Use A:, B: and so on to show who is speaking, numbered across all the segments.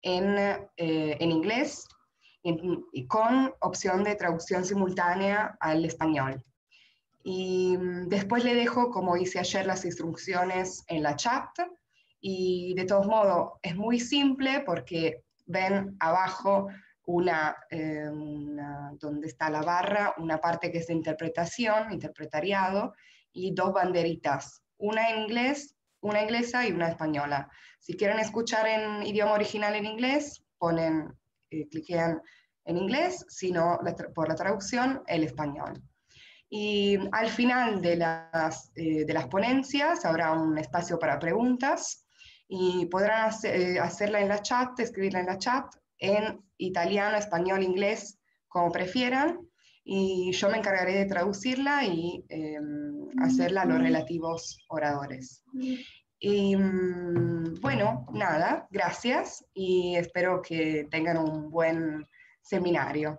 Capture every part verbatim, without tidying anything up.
A: en, eh, en inglés en, y con opción de traducción simultánea al español. Y después le dejo, como hice ayer, las instrucciones en la chat. Y de todos modos, es muy simple porque ven abajo una, eh, una, donde está la barra, una parte que es de interpretación, interpretariado, y dos banderitas, una en inglés, una inglesa y una española. Si quieren escuchar en idioma original en inglés, ponen, eh, cliquean en inglés, si no, la por la traducción, el español. Y al final de las, eh, de las ponencias habrá un espacio para preguntas y podrán hacer, eh, hacerla en la chat, escribirla en la chat, en italiano, español, inglés, como prefieran, y yo me encargaré de traducirla y eh, hacerla a los relativos oradores. Y bueno, nada, gracias y espero che tengan un buen seminario.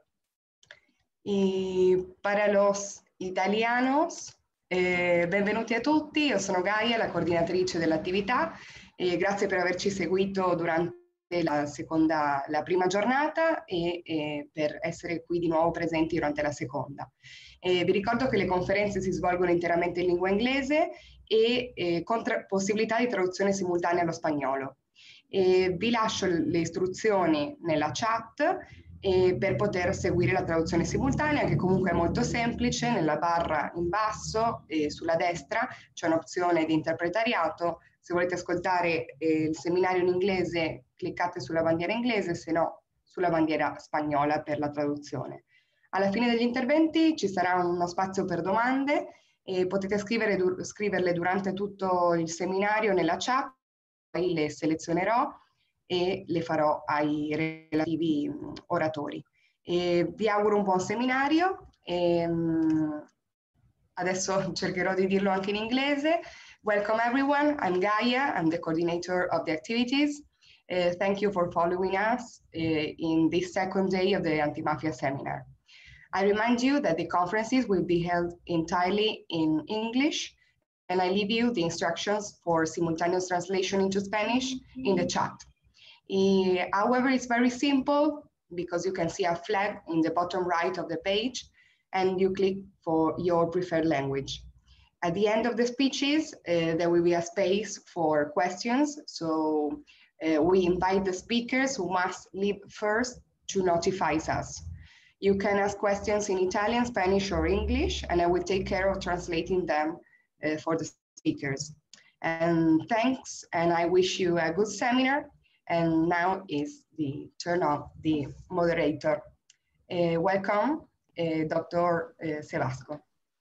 A: Y para los italianos, eh, benvenuti a tutti, io sono Gaia, la coordinatrice dell'attività, e grazie per averci seguito durante la, seconda, la prima giornata e, e per essere qui di nuovo presenti durante la seconda. Eh, vi ricordo che le conferenze si svolgono interamente in lingua inglese e eh, con possibilità di traduzione simultanea allo spagnolo. Eh, vi lascio le istruzioni nella chat eh, per poter seguire la traduzione simultanea, che comunque è molto semplice. Nella barra in basso e sulla destra c'è un'opzione di interpretariato. Se volete ascoltare eh, il seminario in inglese, cliccate sulla bandiera inglese, se no sulla bandiera spagnola per la traduzione. Alla fine degli interventi ci sarà uno spazio per domande e potete scrivere, du scriverle durante tutto il seminario nella chat, poi le selezionerò e le farò ai relativi oratori. E vi auguro un buon seminario. E, um, adesso cercherò di dirlo anche in inglese. Welcome everyone, I'm Gaia, I'm the coordinator of the activities. Uh, thank you for following us uh, in this second day of the Antimafia seminar. I remind you that the conferences will be held entirely in English, and I leave you the instructions for simultaneous translation into Spanish in the chat. Uh, however, it's very simple because you can see a flag in the bottom right of the page and you click for your preferred language. At the end of the speeches, uh, there will be a space for questions. So uh, we invite the speakers who must leave first to notify us. You can ask questions in Italian, Spanish, or English, and I will take care of translating them uh, for the speakers. And thanks, and I wish you a good seminar. And now is the turn of the moderator. Uh, welcome, uh, Doctor Uh, Sevasco.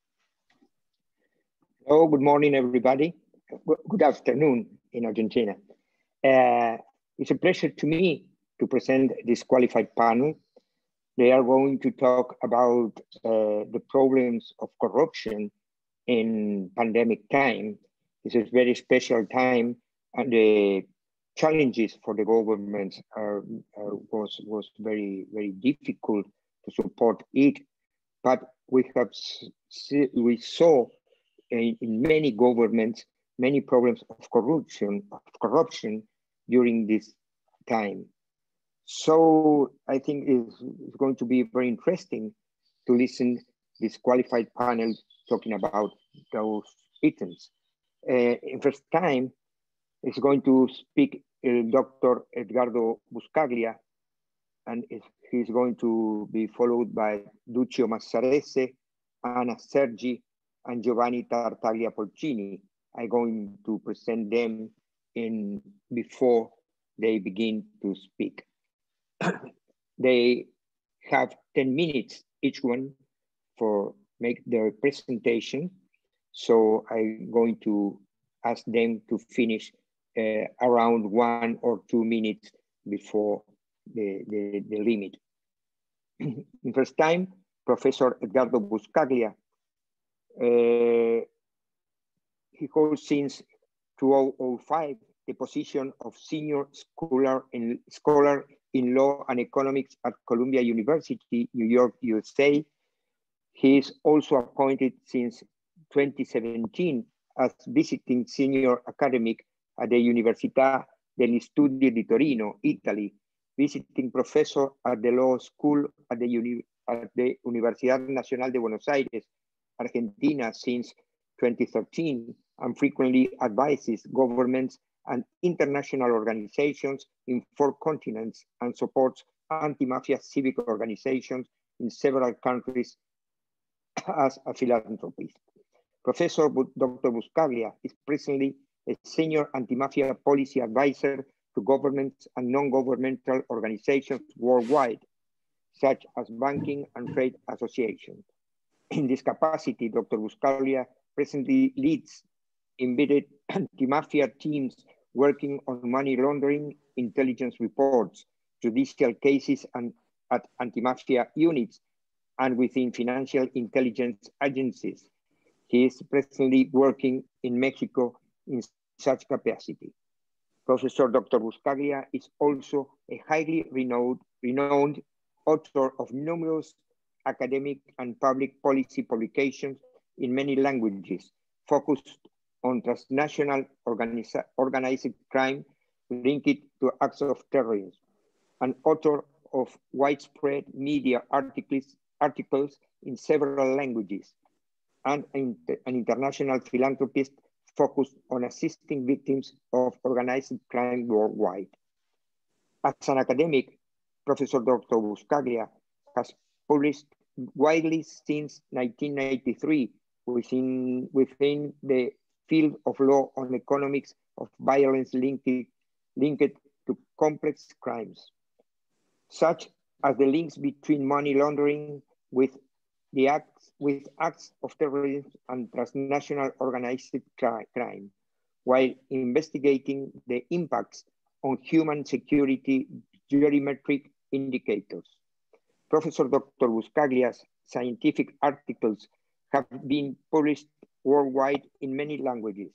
B: Hello, good morning, everybody. Good afternoon in Argentina. Uh, it's a pleasure to me to present this qualified panel. They are going to talk about uh, the problems of corruption in pandemic time. This is a very special time, and the challenges for the government are, uh, was, was very, very difficult to support it. But we have we saw in, in many governments many problems of corruption, of corruption during this time. So I think it's, it's going to be very interesting to listen this qualified panel talking about those items. Uh, in first time, is going to speak uh, Doctor Edgardo Buscaglia, and he's going to be followed by Duccio Massarese, Anna Sergi, and Giovanni Tartaglia Polcini. I'm going to present them in before they begin to speak. They have ten minutes each one for make their presentation. So I'm going to ask them to finish uh, around one or two minutes before the, the, the limit. In first time, Professor Edgardo Buscaglia, uh, he holds since two thousand five the position of senior scholar in, scholar in law and economics at Columbia University, New York, U S A. He is also appointed since twenty seventeen as visiting senior academic at the Università degli Studi di Torino, Italy, visiting professor at the law school at the, uni at the Universidad Nacional de Buenos Aires, Argentina since twenty thirteen, and frequently advises governments and international organizations in four continents and supports anti-mafia civic organizations in several countries as a philanthropist. Professor Doctor Buscaglia is presently a senior anti-mafia policy advisor to governments and non-governmental organizations worldwide, such as banking and trade associations. In this capacity, Doctor Buscaglia presently leads embedded anti-mafia teams working on money laundering, intelligence reports, judicial cases, and at anti-mafia units and within financial intelligence agencies. He is presently working in Mexico in such capacity. Professor Doctor Buscaglia is also a highly renowned, renowned author of numerous academic and public policy publications in many languages, focused on transnational organized crime linked to acts of terrorism, and author of widespread media articles, articles in several languages, and an international philanthropist focused on assisting victims of organized crime worldwide. As an academic, Professor Doctor Buscaglia has published widely since nineteen ninety-three within, within the field of law on economics of violence linked, linked to complex crimes, such as the links between money laundering with the acts with acts of terrorism and transnational organized crime, while investigating the impacts on human security geometric indicators. Professor Doctor Buscaglia's scientific articles have been published worldwide in many languages.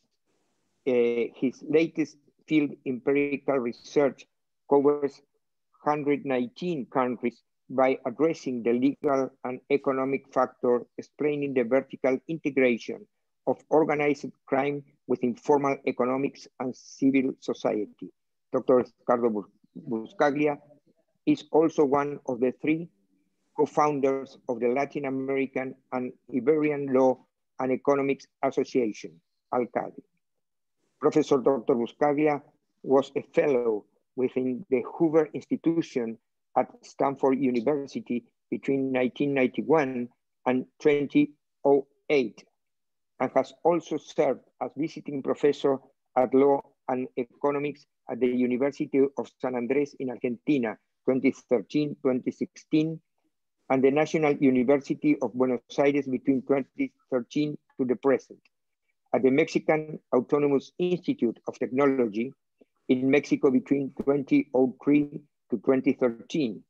B: Uh, his latest field empirical research covers one hundred nineteen countries by addressing the legal and economic factor explaining the vertical integration of organized crime with informal economics and civil society. Doctor Ricardo Buscaglia is also one of the three co-founders of the Latin American and Iberian Law and Economics Association, ALCADE. Professor Doctor Buscaglia was a fellow within the Hoover Institution at Stanford University between nineteen ninety-one and two thousand eight, and has also served as visiting professor at Law and Economics at the University of San Andres in Argentina, twenty thirteen to twenty sixteen, and the National University of Buenos Aires between twenty thirteen to the present, at the Mexican Autonomous Institute of Technology in Mexico between two thousand three to twenty thirteen,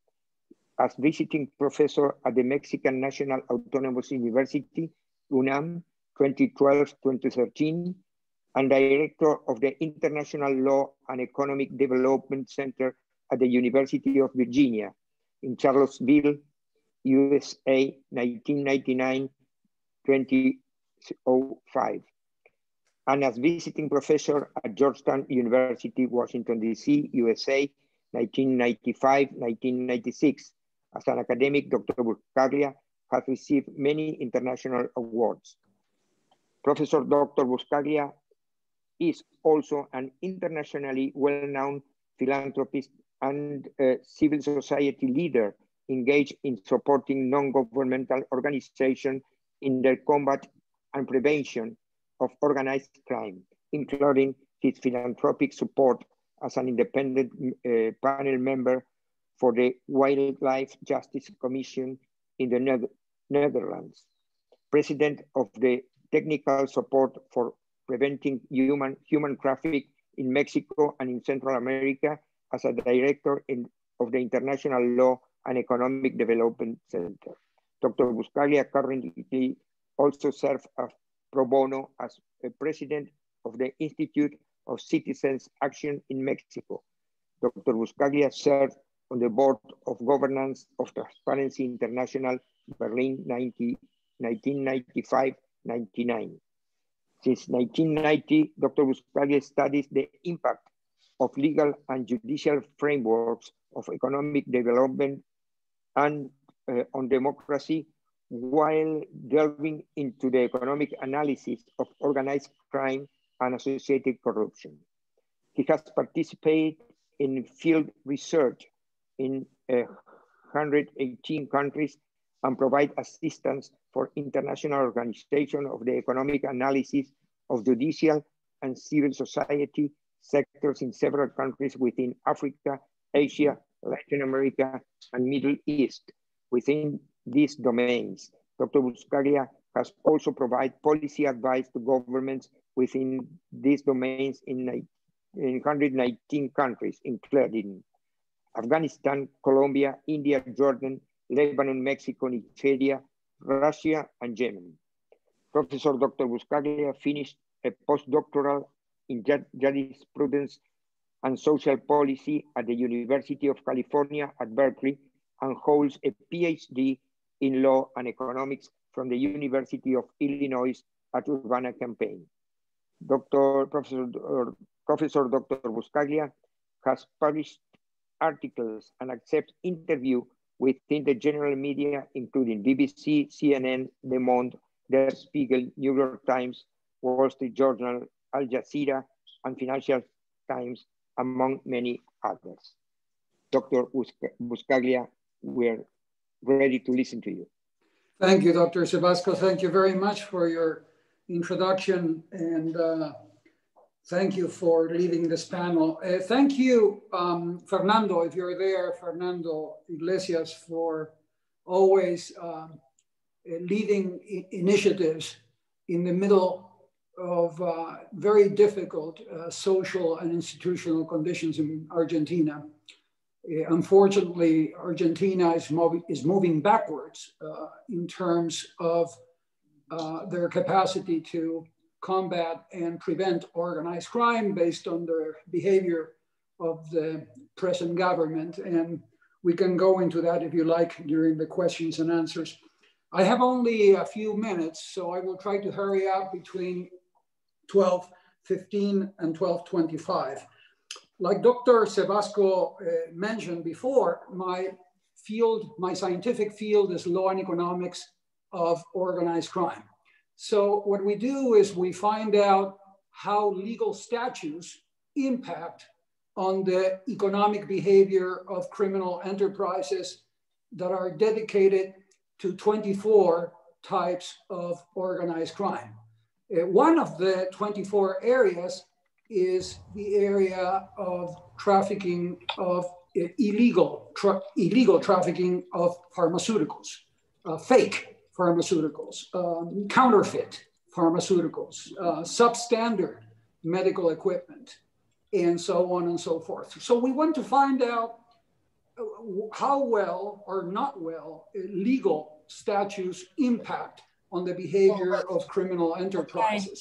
B: as visiting professor at the Mexican National Autonomous University, UNAM, twenty twelve to twenty thirteen, and director of the International Law and Economic Development Center at the University of Virginia in Charlottesville, U S A, nineteen ninety-nine to twenty oh five. And as visiting professor at Georgetown University, Washington, D C, U S A, nineteen ninety-five to nineteen ninety-six. As an academic, Doctor Buscaglia has received many international awards. Professor Doctor Buscaglia is also an internationally well-known philanthropist and uh, civil society leader engaged in supporting non-governmental organizations in their combat and prevention of organized crime, including his philanthropic support as an independent uh, panel member for the Wildlife Justice Commission in the ne Netherlands, president of the Technical Support for Preventing Human, human Trafficking in Mexico and in Central America, as a director in, of the International Law and Economic Development Center. Doctor Buscaglia currently also serves as pro bono as a president of the Institute of Citizens Action in Mexico. Doctor Buscaglia served on the board of governance of Transparency International, Berlin, nineteen ninety-five to ninety-nine. Since nineteen ninety, Doctor Buscaglia studies the impact of legal and judicial frameworks of economic development and uh, on democracy, while delving into the economic analysis of organized crime and associated corruption. He has participated in field research in uh, one hundred eighteen countries and provide assistance for international organization of the economic analysis of judicial and civil society sectors in several countries within Africa, Asia, Latin America, and Middle East. Within these domains, Doctor Buscaglia has also provided policy advice to governments within these domains in, in one hundred nineteen countries, including Afghanistan, Colombia, India, Jordan, Lebanon, Mexico, Nigeria, Russia, and Yemen. Professor Doctor Buscaglia finished a postdoctoral in jurisprudence and social policy at the University of California at Berkeley and holds a PhD in law and economics from the University of Illinois at Urbana-Champaign. Doctor Professor, uh, Professor Doctor Buscaglia has published articles and accepts interview within the general media, including B B C, C N N, Le Monde, Der Spiegel, New York Times, Wall Street Journal, Al Jazeera, and Financial Times, among many others. Doctor Buscaglia, we're ready to listen to you.
C: Thank you, Doctor Sebasco. Thank you very much for your introduction, and uh, thank you for leading this panel. Uh, thank you, um, Fernando, if you're there, Fernando Iglesias, for always um, leading initiatives in the middle of uh, very difficult uh, social and institutional conditions in Argentina. Uh, unfortunately, Argentina is, mov is moving backwards uh, in terms of uh, their capacity to combat and prevent organized crime based on the behavior of the present government. And we can go into that if you like during the questions and answers. I have only a few minutes, so I will try to hurry up between twelve fifteen and twelve twenty-five. Like Doctor Sebasco uh, mentioned before, my field, my scientific field is law and economics of organized crime. So what we do is we find out how legal statutes impact on the economic behavior of criminal enterprises that are dedicated to twenty-four types of organized crime. Uh, one of the twenty-four areas is the area of trafficking of uh, illegal, tra illegal trafficking of pharmaceuticals, uh, fake pharmaceuticals, um, counterfeit pharmaceuticals, uh, substandard medical equipment, and so on and so forth. So we want to find out how well or not well legal statutes impact on the behavior of criminal enterprises.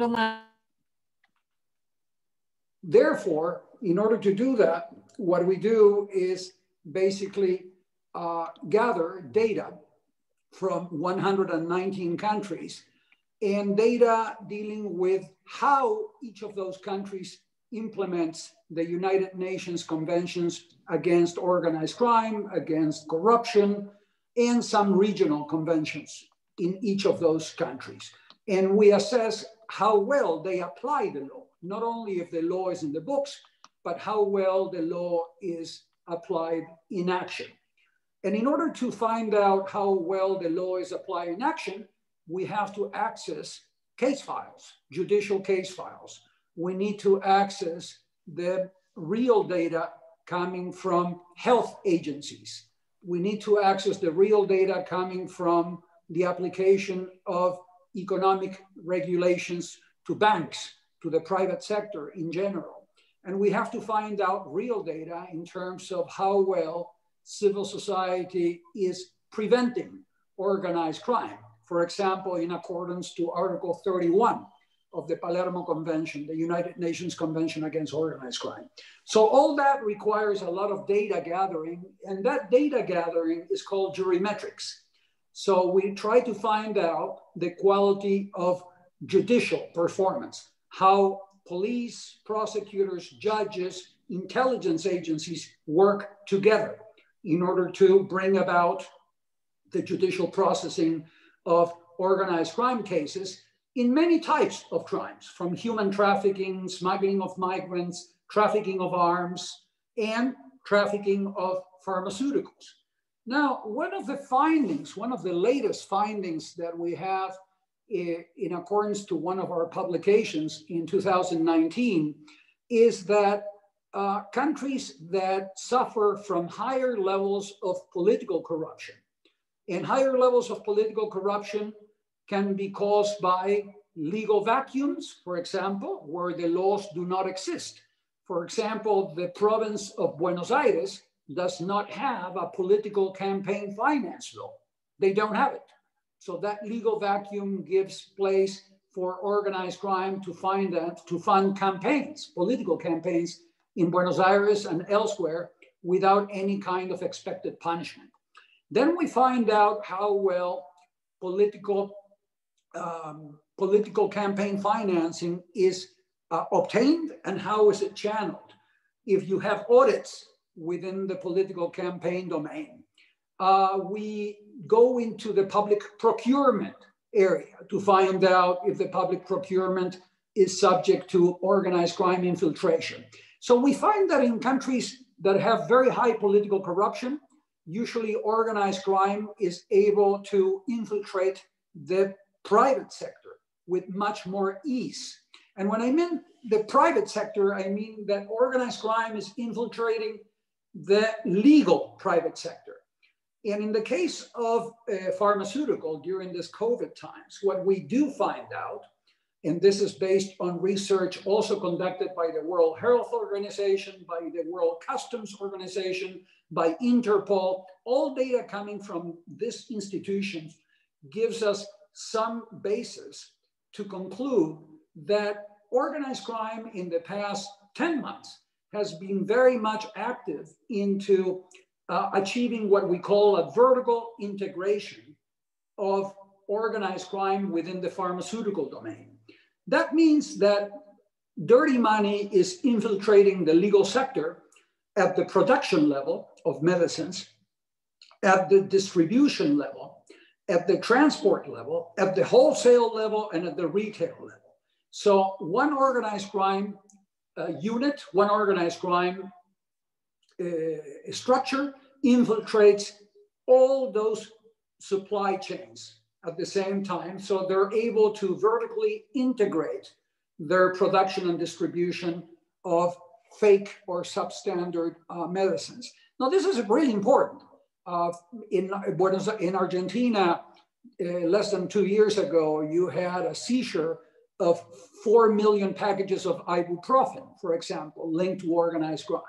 C: Therefore, in order to do that, what we do is basically uh, gather data from one hundred nineteen countries and data dealing with how each of those countries implements the United Nations Conventions against organized crime, against corruption, and some regional conventions in each of those countries. And we assess how well they apply the law, not only if the law is in the books, but how well the law is applied in action. And in order to find out how well the law is applied in action, we have to access case files, judicial case files. We need to access the real data coming from health agencies. We need to access the real data coming from the application of economic regulations to banks, to the private sector in general. And we have to find out real data in terms of how well civil society is preventing organized crime. For example, in accordance to Article thirty-one of the Palermo Convention, the United Nations Convention Against Organized Crime. So all that requires a lot of data gathering, and that data gathering is called jurimetrics. So we try to find out the quality of judicial performance, how police, prosecutors, judges, intelligence agencies work together in order to bring about the judicial processing of organized crime cases in many types of crimes, from human trafficking, smuggling of migrants, trafficking of arms, and trafficking of pharmaceuticals. Now, one of the findings, one of the latest findings that we have in accordance to one of our publications in two thousand nineteen is that uh, countries that suffer from higher levels of political corruption, and higher levels of political corruption can be caused by legal vacuums, for example, where the laws do not exist. For example, the province of Buenos Aires does not have a political campaign finance law. They don't have it. So that legal vacuum gives place for organized crime to, find that, to fund campaigns, political campaigns in Buenos Aires and elsewhere without any kind of expected punishment. Then we find out how well political, um, political campaign financing is uh, obtained and how is it channeled. If you have audits within the political campaign domain, uh, we go into the public procurement area to find out if the public procurement is subject to organized crime infiltration. So we find that in countries that have very high political corruption, usually organized crime is able to infiltrate the private sector with much more ease. And when I mean the private sector, I mean that organized crime is infiltrating the legal private sector. And in the case of uh, pharmaceutical during this COVID times, what we do find out, and this is based on research also conducted by the World Health Organization, by the World Customs Organization, by Interpol, all data coming from these institutions gives us some basis to conclude that organized crime in the past ten months has been very much active into uh, achieving what we call a vertical integration of organized crime within the pharmaceutical domain. That means that dirty money is infiltrating the legal sector at the production level of medicines, at the distribution level, at the transport level, at the wholesale level, and at the retail level. So one organized crime uh, unit, one organized crime uh, structure infiltrates all those supply chains at the same time. So they're able to vertically integrate their production and distribution of fake or substandard uh, medicines. Now, this is really important. Uh, in, Buenos, in Argentina, uh, less than two years ago, you had a seizure of four million packages of ibuprofen, for example, linked to organized crime.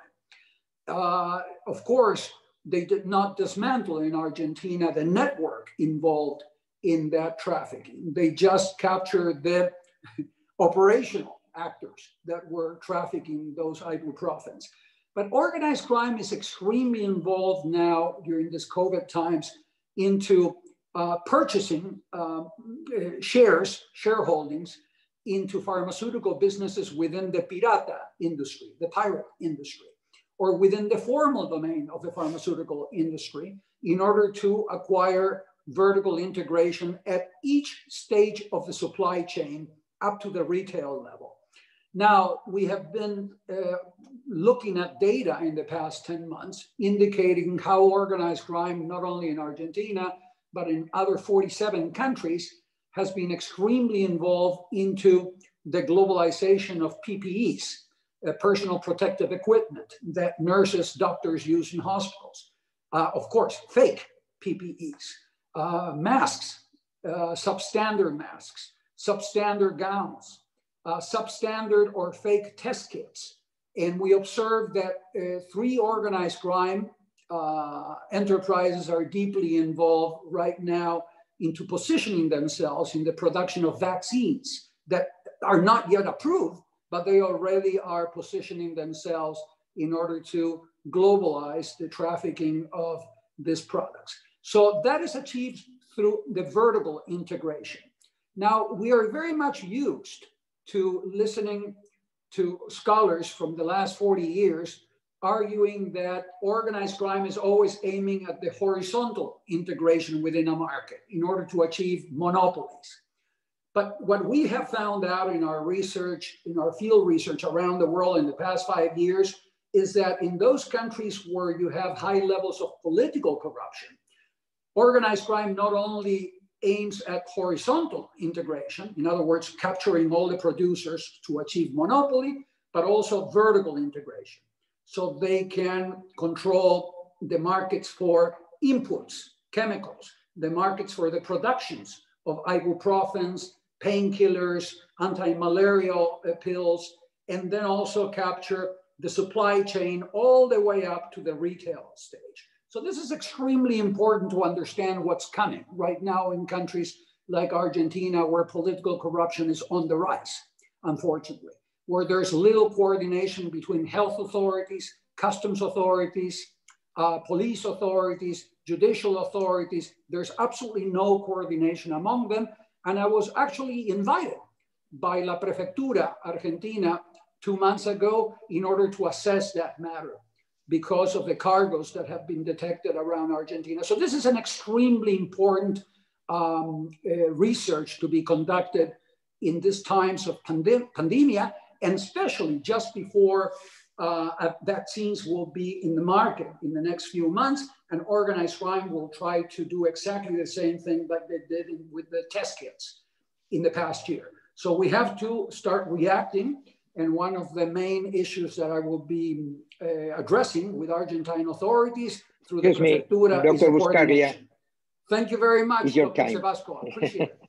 C: Uh, of course, they did not dismantle in Argentina the network involved in that trafficking. They just captured the operational actors that were trafficking those ibuprofens. But organized crime is extremely involved now during this COVID times into uh, purchasing uh, shares, shareholdings into pharmaceutical businesses within the pirata industry, the pirate industry, or within the formal domain of the pharmaceutical industry in order to acquire vertical integration at each stage of the supply chain up to the retail level. Now, we have been uh, looking at data in the past ten months indicating how organized crime, not only in Argentina, but in other forty-seven countries, has been extremely involved into the globalization of P P Es, uh, personal protective equipment that nurses, doctors use in hospitals. Uh, of course, fake P P Es, uh, masks, uh, substandard masks, substandard gowns, uh, substandard or fake test kits. And we observed that uh, three organized crime uh, enterprises are deeply involved right now into positioning themselves in the production of vaccines that are not yet approved, but they already are positioning themselves in order to globalize the trafficking of these products. So that is achieved through the vertical integration. Now, we are very much used to listening to scholars from the last forty years arguing that organized crime is always aiming at the horizontal integration within a market in order to achieve monopolies. But what we have found out in our research, in our field research around the world in the past five years, is that in those countries where you have high levels of political corruption, organized crime not only aims at horizontal integration, in other words, capturing all the producers to achieve monopoly, but also vertical integration. So they can control the markets for inputs, chemicals, the markets for the productions of ibuprofens, painkillers, anti-malarial pills, and then also capture the supply chain all the way up to the retail stage. So this is extremely important to understand what's coming right now in countries like Argentina, where political corruption is on the rise, unfortunately, where there's little coordination between health authorities, customs authorities, uh, police authorities, judicial authorities. There's absolutely no coordination among them. And I was actually invited by La Prefectura Argentina two months ago in order to assess that matter, because of the cargos that have been detected around Argentina. So this is an extremely important um, uh, research to be conducted in these times of pandem pandemia, and especially just before uh, vaccines will be in the market in the next few months, and organized crime will try to do exactly the same thing like they did in, with the test kits in the past year. So we have to start reacting. And one of the main issues that I will be uh, addressing with Argentine authorities through the
B: Excuse
C: Prefectura
B: me,
C: is the
B: Buscaglia.
C: coordination. Thank you very much,
B: It's your
C: Doctor
B: time.
C: Sebasco. I appreciate it.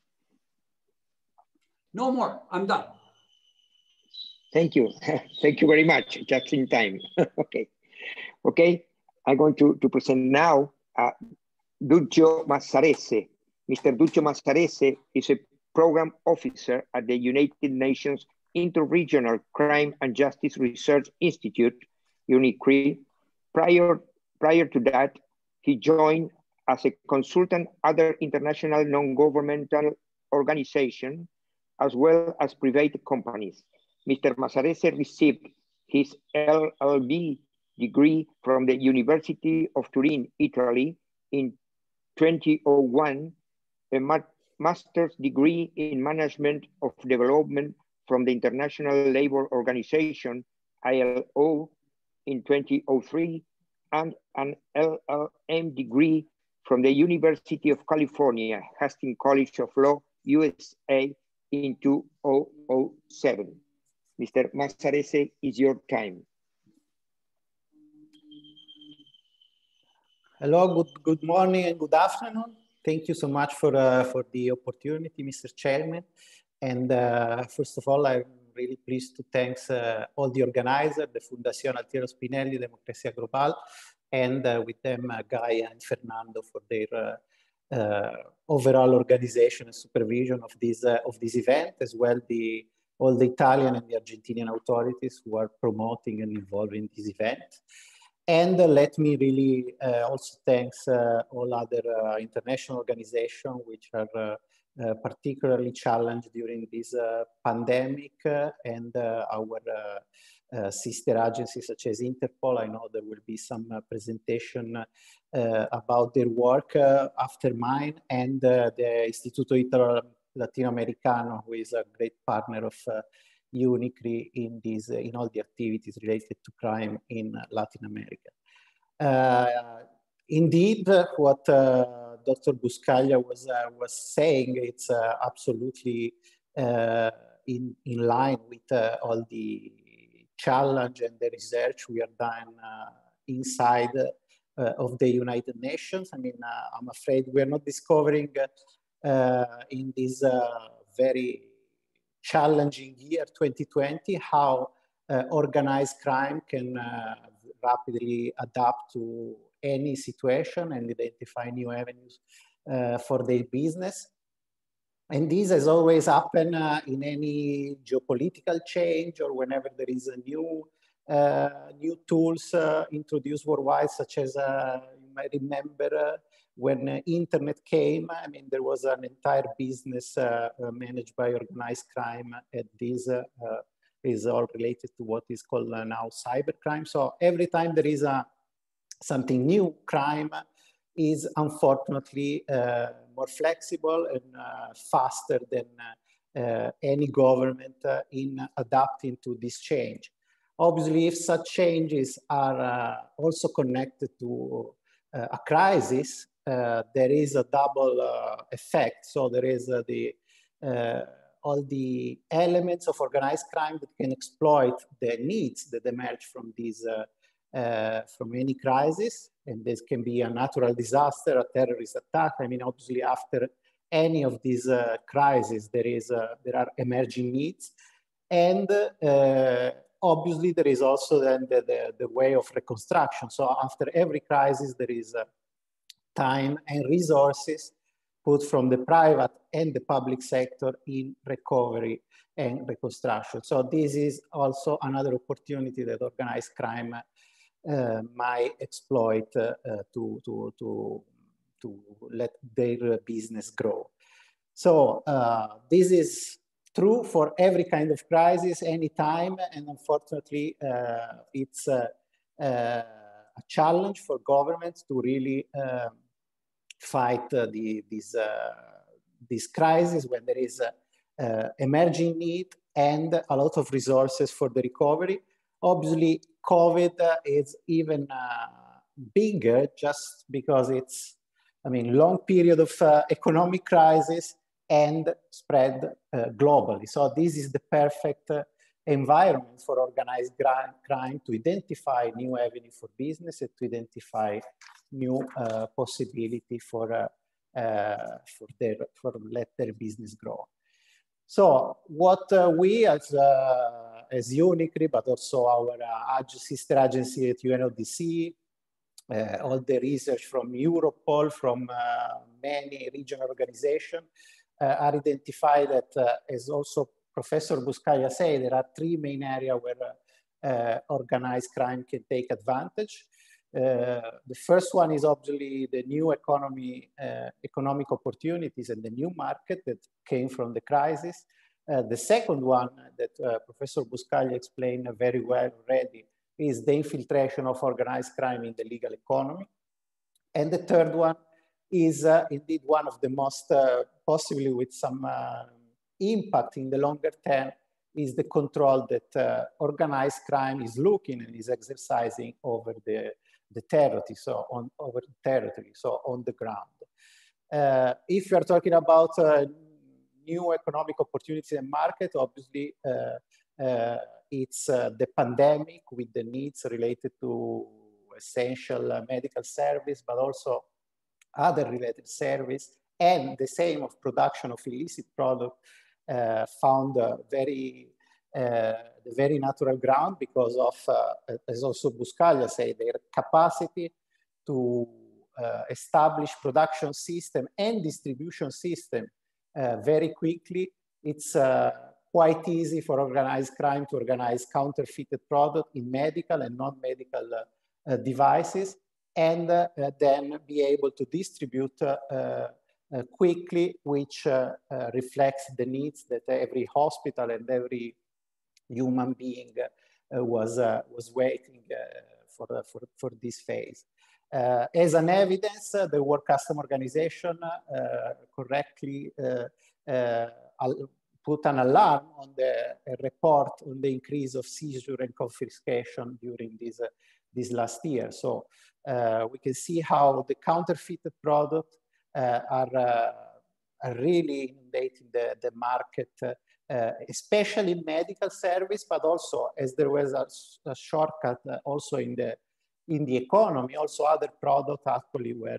C: No more, I'm done.
B: Thank you. Thank you very much. Just in time. Okay. Okay. I'm going to, to present now uh, Duccio Massarese. Mister Duccio Massarese is a program officer at the United Nations Interregional Crime and Justice Research Institute, UNICRI. Prior, prior to that, he joined as a consultant other international non-governmental organizations, as well as private companies. Mister Massarese received his L L B degree from the University of Turin, Italy in twenty oh one, a master's degree in management of development from the International Labour Organization, I L O, in twenty oh three, and an L L M degree from the University of California, Hastings College of Law, U S A, in two thousand seven. Mister Massarese, is your time.
D: Hello, good, good morning and good afternoon. Thank you so much for, uh, for the opportunity, Mister Chairman. And uh, first of all, I'm really pleased to thank uh, all the organizers, the Fundación Altiero Spinelli, Democracia Global, and uh, with them, uh, Gaia and Fernando, for their uh, uh, overall organization and supervision of this, uh, of this event, as well the all the Italian and the Argentinian authorities who are promoting and involved in this event. And uh, let me really uh, also thank uh, all other uh, international organizations which are uh, uh, particularly challenged during this uh, pandemic, uh, and uh, our uh, uh, sister agencies such as Interpol. I know there will be some uh, presentation uh, about their work uh, after mine, and uh, the Istituto Italo Latinoamericano, who is a great partner of uh, UNICRI in these, uh, in all the activities related to crime in uh, Latin America. Uh, indeed, uh, what uh, Doctor Buscaglia was, uh, was saying, it's uh, absolutely uh, in, in line with uh, all the challenge and the research we are done uh, inside uh, of the United Nations. I mean, uh, I'm afraid we're not discovering uh, Uh, in this uh, very challenging year twenty twenty, how uh, organized crime can uh, rapidly adapt to any situation and identify new avenues uh, for their business. And this has always happened uh, in any geopolitical change, or whenever there is a new, uh, new tools uh, introduced worldwide, such as uh, you might remember uh, when uh, internet came. I mean, there was an entire business uh, uh, managed by organized crime at this uh, uh, is all related to what is called uh, now cybercrime. So every time there is a something new, crime is unfortunately uh, more flexible and uh, faster than uh, uh, any government uh, in adapting to this change. Obviously, if such changes are uh, also connected to uh, a crisis, uh, there is a double uh, effect. So there is uh, the uh, all the elements of organized crime that can exploit the needs that emerge from these uh, uh, from any crisis, and this can be a natural disaster, a terrorist attack. I mean, obviously, after any of these uh, crises, there is uh, there are emerging needs, and uh, obviously, there is also then the, the, the way of reconstruction. So after every crisis, there is uh, time and resources put from the private and the public sector in recovery and reconstruction. So this is also another opportunity that organized crime uh, might exploit uh, uh, to, to, to, to let their business grow. So uh, this is true for every kind of crisis, anytime, and unfortunately, uh, it's uh, uh, a challenge for governments to really uh, fight uh, the, this, uh, this crisis when there is a uh, emerging need and a lot of resources for the recovery. Obviously, COVID uh, is even uh, bigger just because it's, I mean, long period of uh, economic crisis and spread uh, globally. So this is the perfect uh, environment for organized crime to identify new avenue for business and to identify new uh, possibility for uh, uh, for their for let their business grow. So what uh, we as uh, as UNICRI, but also our uh, sister agency at U N O D C, uh, all the research from Europol, from uh, many regional organizations, Uh, are identified that, uh, as also Professor Buscaglia said, there are three main areas where uh, uh, organized crime can take advantage. Uh, the first one is obviously the new economy, uh, economic opportunities and the new market that came from the crisis. Uh, the second one that uh, Professor Buscaglia explained very well already is the infiltration of organized crime in the legal economy. And the third one is uh, indeed one of the most, uh, possibly with some uh, impact in the longer term, is the control that uh, organized crime is looking and is exercising over the, the territory, so on over the territory, so on the ground. Uh, if you are talking about uh, new economic opportunities and market, obviously uh, uh, it's uh, the pandemic with the needs related to essential uh, medical service, but also other related service, and the same of production of illicit product uh, found uh, very, uh, very natural ground because of, uh, as also Buscaglia said, their capacity to uh, establish production system and distribution system uh, very quickly. It's uh, quite easy for organized crime to organize counterfeited product in medical and non-medical uh, uh, devices, and uh, then be able to distribute uh, uh, quickly, which uh, uh, reflects the needs that every hospital and every human being uh, was, uh, was waiting uh, for, uh, for, for this phase. Uh, as an evidence, uh, the World Customs Organization uh, correctly uh, uh, put an alarm on the report on the increase of seizure and confiscation during this, uh, this last year. So uh, we can see how the counterfeited products uh, are, uh, are really inundating the, the market, uh, uh, especially in medical service, but also as there was a, a shortcut uh, also in the, in the economy, also other products actually were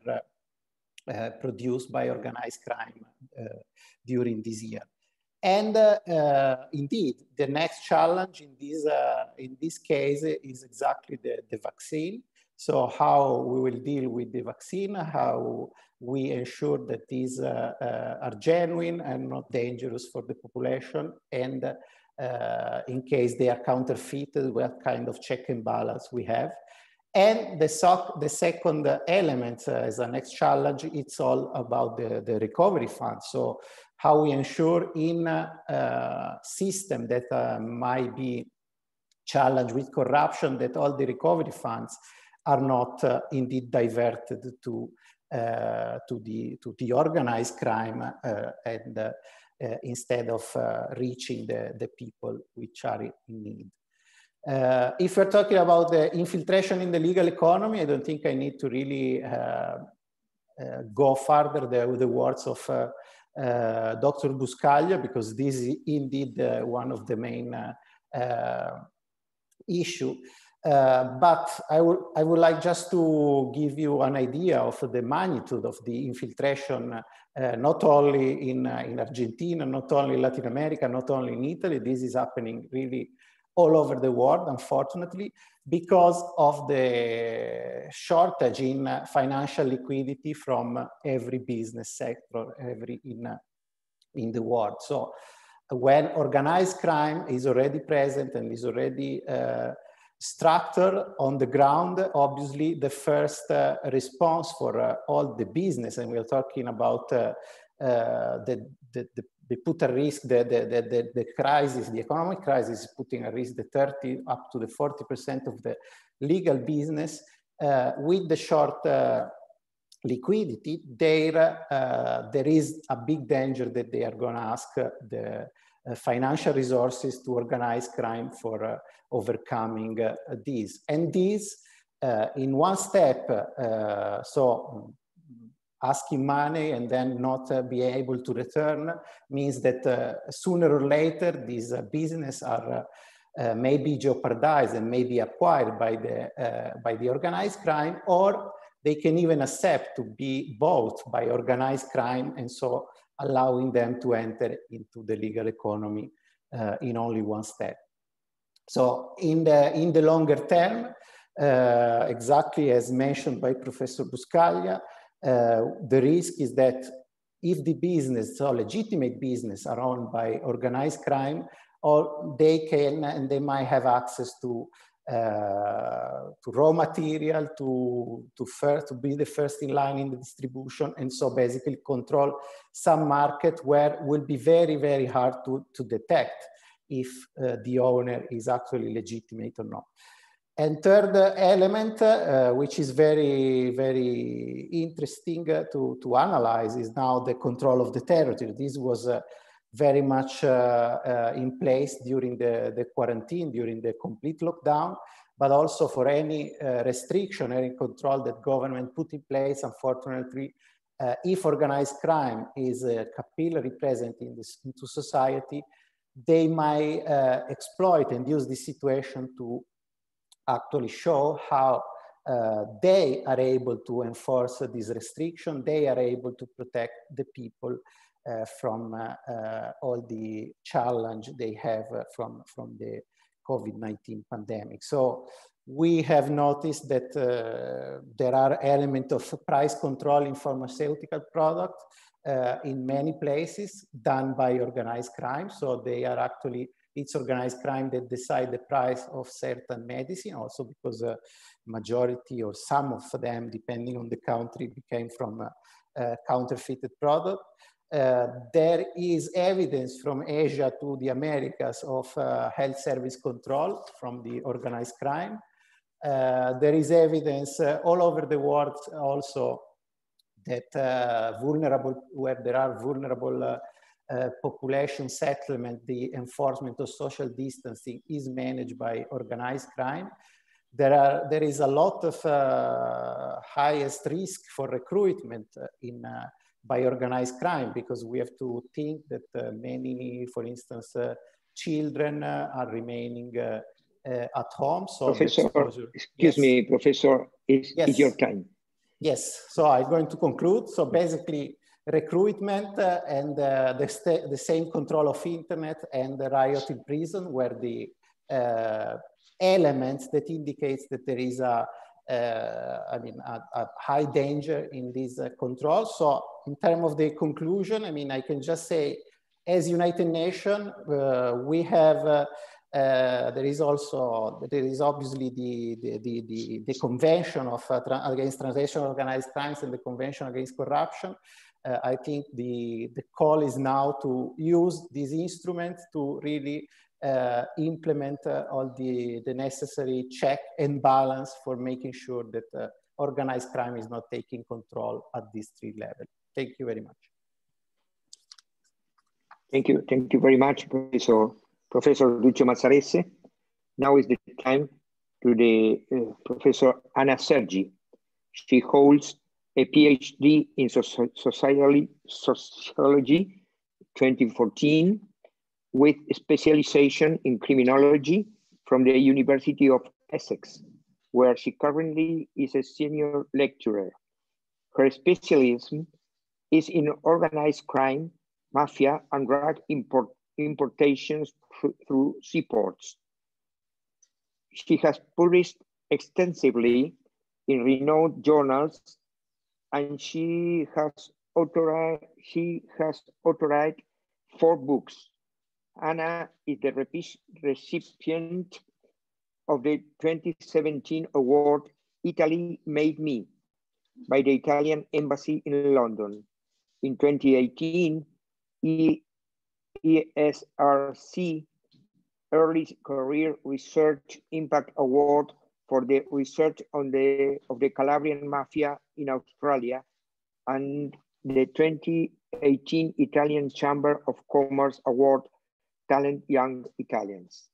D: uh, uh, produced by organized crime uh, during this year. And uh, uh, indeed, the next challenge in this, uh, in this case is exactly the, the vaccine. So how we will deal with the vaccine, how we ensure that these uh, uh, are genuine and not dangerous for the population, and uh, in case they are counterfeited, what kind of check and balance we have. And the, so the second element uh, as a next challenge, it's all about the, the recovery fund. So how we ensure in a, a system that uh, might be challenged with corruption, that all the recovery funds are not uh, indeed diverted to, uh, to, the, to the organized crime uh, and uh, uh, instead of uh, reaching the, the people which are in need. Uh, if we're talking about the infiltration in the legal economy, I don't think I need to really uh, uh, go further there with the words of uh, uh, Doctor Buscaglia, because this is indeed uh, one of the main uh, uh, issue. Uh, but I would, I would like just to give you an idea of the magnitude of the infiltration, uh, not only in, uh, in Argentina, not only in Latin America, not only in Italy. This is happening really all over the world, unfortunately, because of the shortage in uh, financial liquidity from uh, every business sector, every in, uh, in the world. So when organized crime is already present and is already uh, structured on the ground, obviously the first uh, response for uh, all the business, and we're talking about uh, uh, the, the, the they put at risk the, the, the, the crisis, the economic crisis is putting at risk the thirty up to the forty percent of the legal business. Uh, with the short uh, liquidity, there, uh, there is a big danger that they are going to ask uh, the uh, financial resources to organize crime for uh, overcoming uh, this. And this, uh, in one step, uh, so asking money and then not uh, be able to return means that uh, sooner or later these uh, businesses are uh, uh, maybe jeopardized and maybe acquired by the, uh, by the organized crime, or they can even accept to be bought by organized crime, and so allowing them to enter into the legal economy uh, in only one step. So in the, in the longer term, uh, exactly as mentioned by Professor Buscaglia, Uh, the risk is that if the business, so legitimate business, are owned by organized crime, or they can and they might have access to uh, to raw material, to to first to be the first in line in the distribution, and so basically control some market where it will be very very hard to to detect if uh, the owner is actually legitimate or not. And third element, uh, which is very, very interesting uh, to, to analyze, is now the control of the territory. This was uh, very much uh, uh, in place during the, the quarantine, during the complete lockdown, but also for any uh, restriction, any control that government put in place. Unfortunately, uh, if organized crime is uh, capillary present in this, into society, they might uh, exploit and use this situation to actually show how uh, they are able to enforce uh, this restriction. They are able to protect the people uh, from uh, uh, all the challenge they have uh, from, from the COVID nineteen pandemic. So we have noticed that uh, there are elements of price control in pharmaceutical products uh, in many places done by organized crime. So they are actually It's organized crime that decide the price of certain medicine, also because a uh, majority or some of them, depending on the country, became from a, a counterfeited product. Uh, there is evidence from Asia to the Americas of uh, health service control from the organized crime. Uh, there is evidence uh, all over the world also that uh, vulnerable, where there are vulnerable uh, Uh, population settlement, the enforcement of social distancing is managed by organized crime. There, are, there is a lot of uh, highest risk for recruitment in, uh, by organized crime, because we have to think that uh, many, for instance, uh, children uh, are remaining uh, uh, at home. So
B: Professor, excuse
D: yes.
B: me, Professor, is,
D: yes.
B: is your time.
D: Yes, so I'm going to conclude. So basically, recruitment uh, and uh, the, the same control of internet and the riot in prison were the uh, elements that indicates that there is a, uh, I mean, a, a high danger in this uh, control. So in terms of the conclusion, I mean, I can just say, as United Nations, uh, we have uh, Uh, there is also, there is obviously the, the, the, the, the Convention of, uh, tra Against Transnational Organized Crimes and the Convention Against Corruption. Uh, I think the, the call is now to use these instruments to really uh, implement uh, all the, the necessary check and balance for making sure that uh, organized crime is not taking control at these three levels. Thank you very much.
B: Thank you. Thank you very much, Professor, Professor Duccio Mazzarese. Now is the time to the uh, Professor Anna Sergi. She holds a PhD in Sociology, Sociology twenty fourteen with specialization in criminology from the University of Essex, where she currently is a senior lecturer. Her specialism is in organized crime, mafia, and drug import, importations through seaports. She has published extensively in renowned journals, and she has authored, she has authored four books. Anna is the recipient of the twenty seventeen award Italy Made Me by the Italian Embassy in London. In twenty eighteen, E S R C Early Career Research Impact Award for the research on the of the Calabrian Mafia in Australia, and the twenty eighteen Italian Chamber of Commerce Award Talent Young Italians.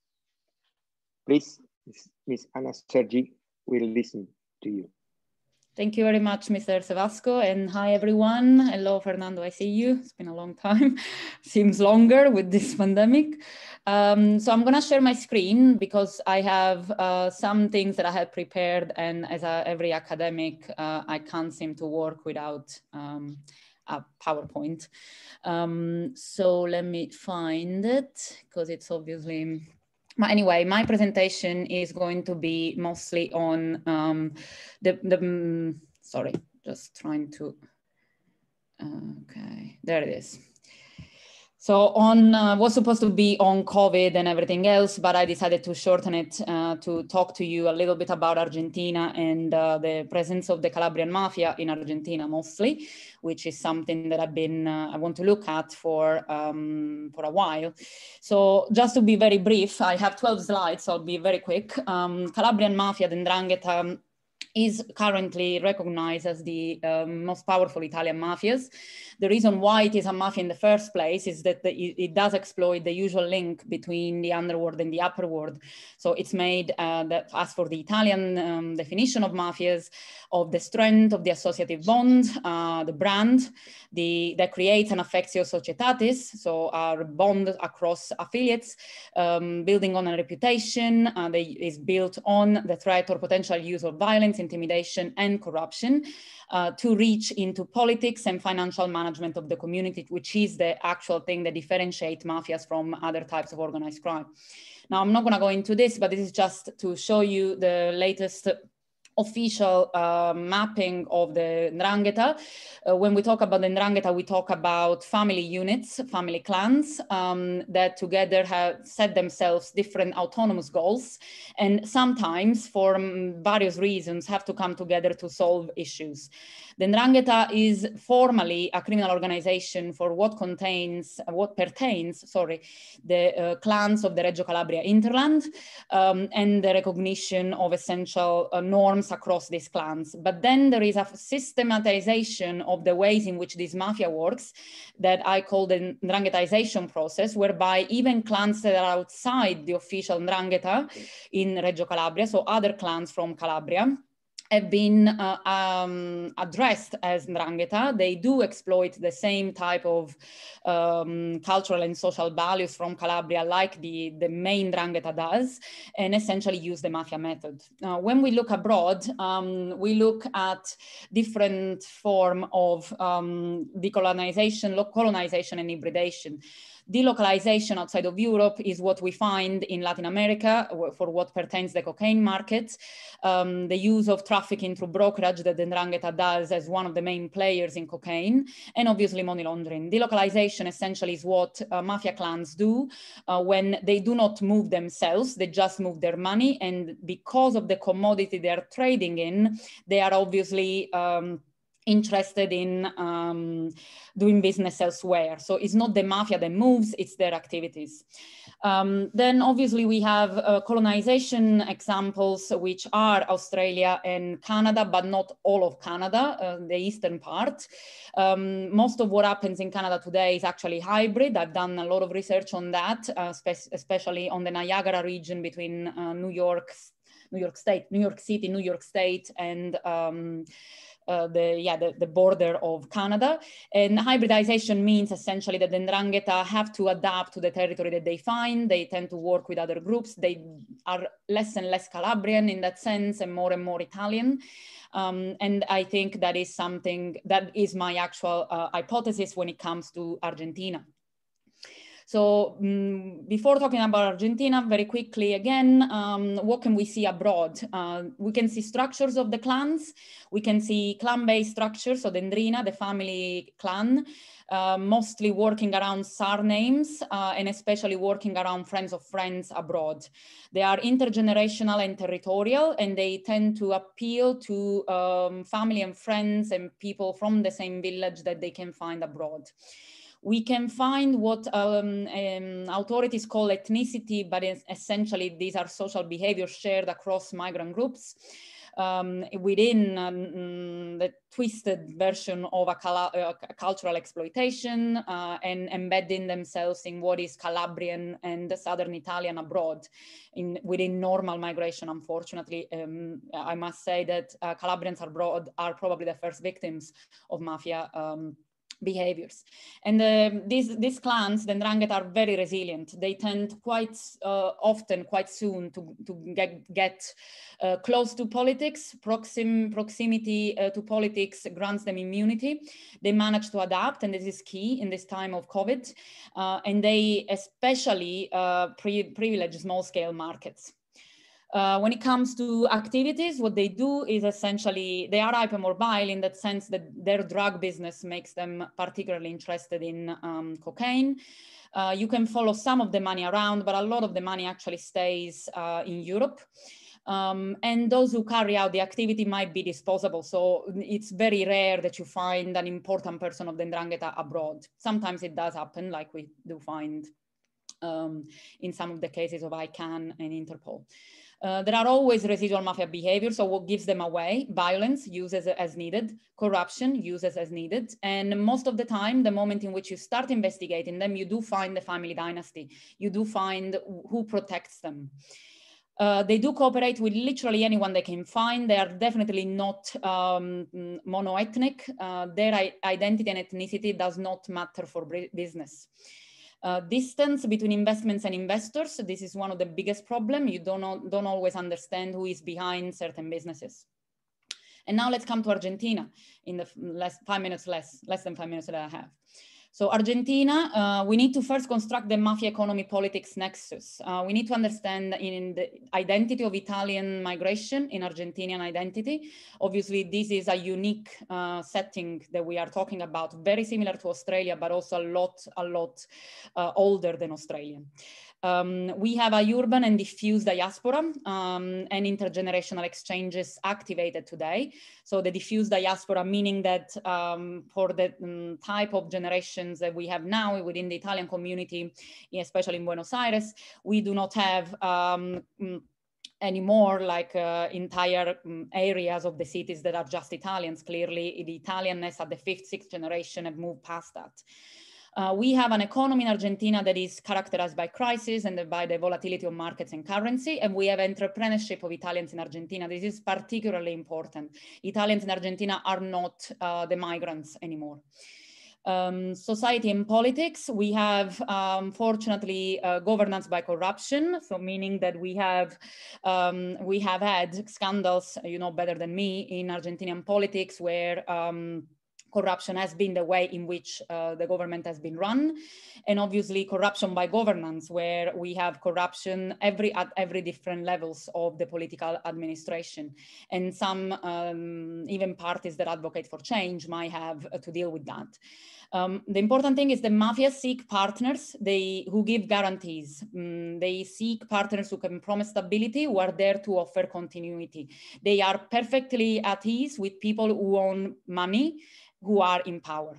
B: Please, Miz Anna Sergi, we'll listen to you.
E: Thank you very much, Mister Sevasco, and hi everyone. Hello, Fernando, I see you. It's been a long time. Seems longer with this pandemic. Um, so I'm gonna share my screen because I have uh, some things that I had prepared, and as a, every academic, uh, I can't seem to work without um, a PowerPoint. Um, so let me find it because it's obviously, but anyway, my presentation is going to be mostly on um, the, the um, sorry, just trying to, uh, okay, there it is. So on, uh, was supposed to be on COVID and everything else, but I decided to shorten it uh, to talk to you a little bit about Argentina and uh, the presence of the Calabrian Mafia in Argentina mostly, which is something that I've been, uh, I want to look at for, um, for a while. So just to be very brief, I have twelve slides, so I'll be very quick. Um, Calabrian Mafia, the 'Ndrangheta, is currently recognized as the um, most powerful Italian mafias. The reason why it is a mafia in the first place is that the, it, it does exploit the usual link between the underworld and the upper world. So it's made, uh, that, as for the Italian um, definition of mafias, of the strength of the associative bond, uh, the brand, the, that creates an affectio societatis, so our bond across affiliates, um, building on a reputation uh, that is built on the threat or potential use of violence, intimidation, and corruption uh, to reach into politics and financial management of the community, which is the actual thing that differentiates mafias from other types of organized crime. Now, I'm not going to go into this, but this is just to show you the latest official uh, mapping of the 'Ndrangheta. Uh, when we talk about the 'Ndrangheta, we talk about family units, family clans um, that together have set themselves different autonomous goals, and sometimes for um, various reasons have to come together to solve issues. The 'Ndrangheta is formally a criminal organization for what contains, what pertains, sorry, the uh, clans of the Reggio Calabria hinterland um, and the recognition of essential uh, norms across these clans. But then there is a systematization of the ways in which this mafia works that I call the 'Ndranghetaization process, whereby even clans that are outside the official 'Ndrangheta in Reggio Calabria, so other clans from Calabria, have been uh, um, addressed as 'Ndrangheta. They do exploit the same type of um, cultural and social values from Calabria like the, the main 'Ndrangheta does, and essentially use the mafia method. Uh, when we look abroad, um, we look at different form of um, decolonization, colonization, and hybridation. Delocalization outside of Europe is what we find in Latin America for what pertains to the cocaine market. Um, the use of trafficking through brokerage that the Ndrangheta does as one of the main players in cocaine, and obviously money laundering. Delocalization essentially is what uh, mafia clans do uh, when they do not move themselves, they just move their money, and because of the commodity they're trading in, they are obviously um, interested in um, doing business elsewhere. So it's not the mafia that moves, it's their activities. Um, then obviously we have uh, colonization examples, which are Australia and Canada, but not all of Canada, uh, the eastern part. Um, most of what happens in Canada today is actually hybrid. I've done a lot of research on that, uh, spe especially on the Niagara region between uh, New York, New York State, New York City, New York State, and um, Uh, the yeah the, the border of Canada. And hybridization means essentially that the Ndrangheta have to adapt to the territory that they find. They tend to work with other groups. They are less and less Calabrian in that sense and more and more Italian. Um, and I think that is something that is my actual uh, hypothesis when it comes to Argentina. So um, before talking about Argentina, very quickly again, um, what can we see abroad? Uh, we can see structures of the clans. We can see clan-based structures, so the Ndrina, the family clan, uh, mostly working around surnames uh, and especially working around friends of friends abroad. They are intergenerational and territorial, and they tend to appeal to um, family and friends and people from the same village that they can find abroad. We can find what um, um, authorities call ethnicity, but essentially these are social behaviors shared across migrant groups um, within um, the twisted version of a, uh, cultural exploitation uh, and embedding themselves in what is Calabrian and Southern Italian abroad in, within normal migration. Unfortunately, um, I must say that uh, Calabrians abroad are probably the first victims of mafia um, behaviors. And uh, these, these clans, the Ndrangheta, are very resilient. They tend quite uh, often, quite soon, to, to get, get uh, close to politics. Proxim, proximity uh, to politics grants them immunity. They manage to adapt, and this is key in this time of COVID. Uh, and they especially uh, pre privilege small-scale markets. Uh, when it comes to activities, what they do is essentially, they are hypermobile in that sense that their drug business makes them particularly interested in um, cocaine. Uh, you can follow some of the money around, but a lot of the money actually stays uh, in Europe. Um, and those who carry out the activity might be disposable. So it's very rare that you find an important person of the Ndrangheta abroad. Sometimes it does happen, like we do find um, in some of the cases of I CAN and Interpol. Uh, there are always residual mafia behavior, so what gives them away? Violence, uses as needed, corruption, uses as needed. And most of the time, the moment in which you start investigating them, you do find the family dynasty. You do find who protects them. Uh, they do cooperate with literally anyone they can find. They are definitely not um, mono-ethnic. Uh, their identity and ethnicity does not matter for business. Uh, distance between investments and investors. This is one of the biggest problems. You don't, don't always understand who is behind certain businesses. And now let's come to Argentina in the less, five minutes less, less than five minutes that I have. So Argentina, uh, we need to first construct the mafia economy politics nexus. Uh, we need to understand in the identity of Italian migration in Argentinian identity. Obviously, this is a unique uh, setting that we are talking about, very similar to Australia, but also a lot, a lot uh, older than Australian. Um, we have a urban and diffuse diaspora um, and intergenerational exchanges activated today. So the diffuse diaspora, meaning that um, for the um, type of generations that we have now within the Italian community, especially in Buenos Aires, we do not have um, anymore like uh, entire um, areas of the cities that are just Italians. Clearly, the Italianness at the fifth, sixth generation have moved past that. Uh, we have an economy in Argentina that is characterized by crisis and by the volatility of markets and currency, and we have entrepreneurship of Italians in Argentina. This is particularly important. Italians in Argentina are not uh, the migrants anymore. Um, society and politics, we have um, fortunately uh, governance by corruption, so meaning that we have um, we have had scandals, you know better than me, in Argentinian politics where um, corruption has been the way in which uh, the government has been run, and obviously corruption by governance, where we have corruption every at every different levels of the political administration, and some um, even parties that advocate for change might have uh, to deal with that. Um, the important thing is the mafia seek partners they who give guarantees. Um, they seek partners who can promise stability, who are there to offer continuity. They are perfectly at ease with people who own money, who are in power.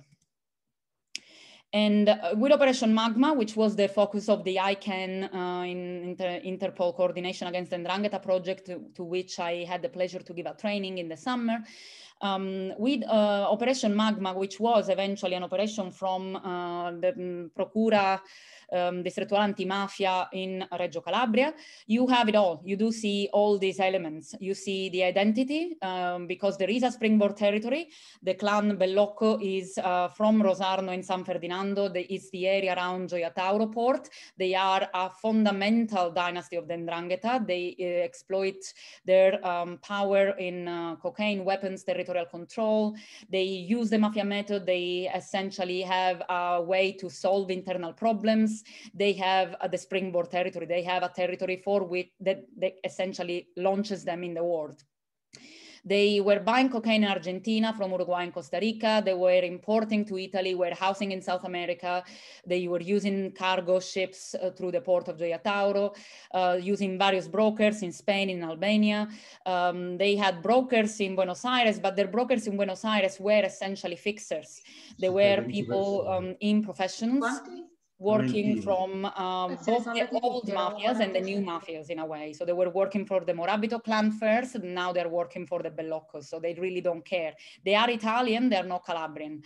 E: And uh, with Operation Magma, which was the focus of the I CAN uh, in Inter Interpol Coordination Against the Ndrangheta project, to, to which I had the pleasure to give a training in the summer, um, with uh, Operation Magma, which was eventually an operation from uh, the um, Procura Um, Distrettuale Antimafia in Reggio Calabria, you have it all. You do see all these elements. You see the identity, um, because there is a springboard territory. The clan Bellocco is uh, from Rosarno in San Ferdinando. The, it's the area around Gioia Tauro port. They are a fundamental dynasty of the Ndrangheta. They uh, exploit their um, power in uh, cocaine, weapons, territorial control. They use the mafia method. They essentially have a way to solve internal problems. They have uh, the springboard territory. They have a territory for which that, that essentially launches them in the world. They were buying cocaine in Argentina from Uruguay and Costa Rica. They were importing to Italy, warehousing in South America. They were using cargo ships uh, through the port of Gioia Tauro, uh, using various brokers in Spain, in Albania. Um, they had brokers in Buenos Aires, but their brokers in Buenos Aires were essentially fixers. They were people um, in professions, working from um, both the old mafias and the new mafias in a way. So they were working for the Morabito clan first, and now they're working for the Belloccos. So they really don't care. They are Italian, they're not Calabrian.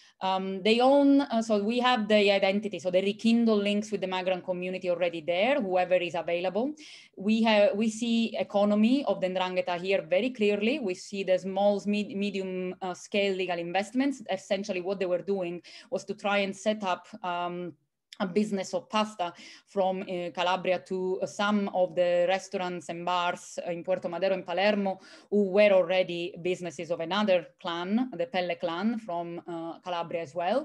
E: Um, they own, uh, so we have the identity, so they rekindle links with the migrant community already there, whoever is available. We have, we see economy of the Ndrangheta here very clearly. We see the small, med medium uh, scale legal investments. Essentially what they were doing was to try and set up um, a business of pasta from uh, Calabria to uh, some of the restaurants and bars in Puerto Madero and Palermo, who were already businesses of another clan, the Pelle clan from uh, Calabria as well.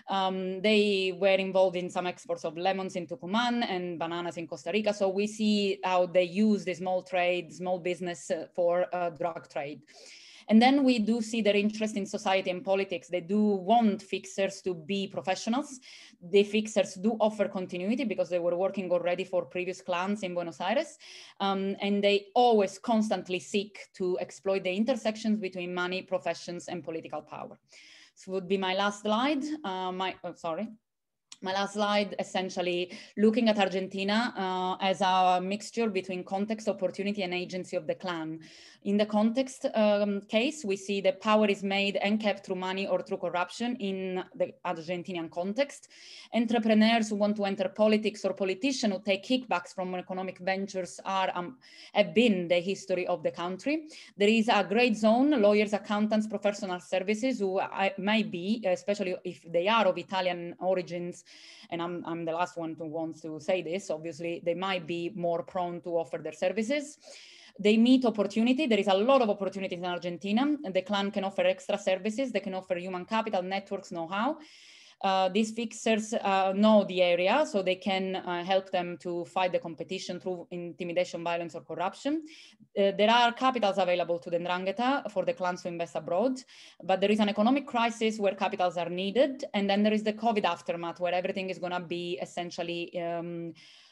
E: Um, they were involved in some exports of lemons in Tucumán and bananas in Costa Rica. So we see how they use the small trade, small business uh, for uh, drug trade. And then we do see their interest in society and politics. They do want fixers to be professionals. The fixers do offer continuity because they were working already for previous clans in Buenos Aires. Um, and they always constantly seek to exploit the intersections between money, professions, and political power. This would be my last slide. Uh, my, oh, sorry. My last slide, essentially looking at Argentina uh, as a mixture between context, opportunity, and agency of the clan. In the context um, case, we see that power is made and kept through money or through corruption in the Argentinian context. Entrepreneurs who want to enter politics or politicians who take kickbacks from economic ventures are, um, have been the history of the country. There is a great zone, lawyers, accountants, professional services, who I, might be, especially if they are of Italian origins, and I'm, I'm the last one who wants to say this, obviously, they might be more prone to offer their services. They meet opportunity. There is a lot of opportunities in Argentina, and the clan can offer extra services. They can offer human capital, networks, know-how. Uh, these fixers uh, know the area, so they can uh, help them to fight the competition through intimidation, violence, or corruption. Uh, there are capitals available to the Ndrangheta for the clans to invest abroad, but there is an economic crisis where capitals are needed, and then there is the COVID aftermath where everything is going to be essentially, um,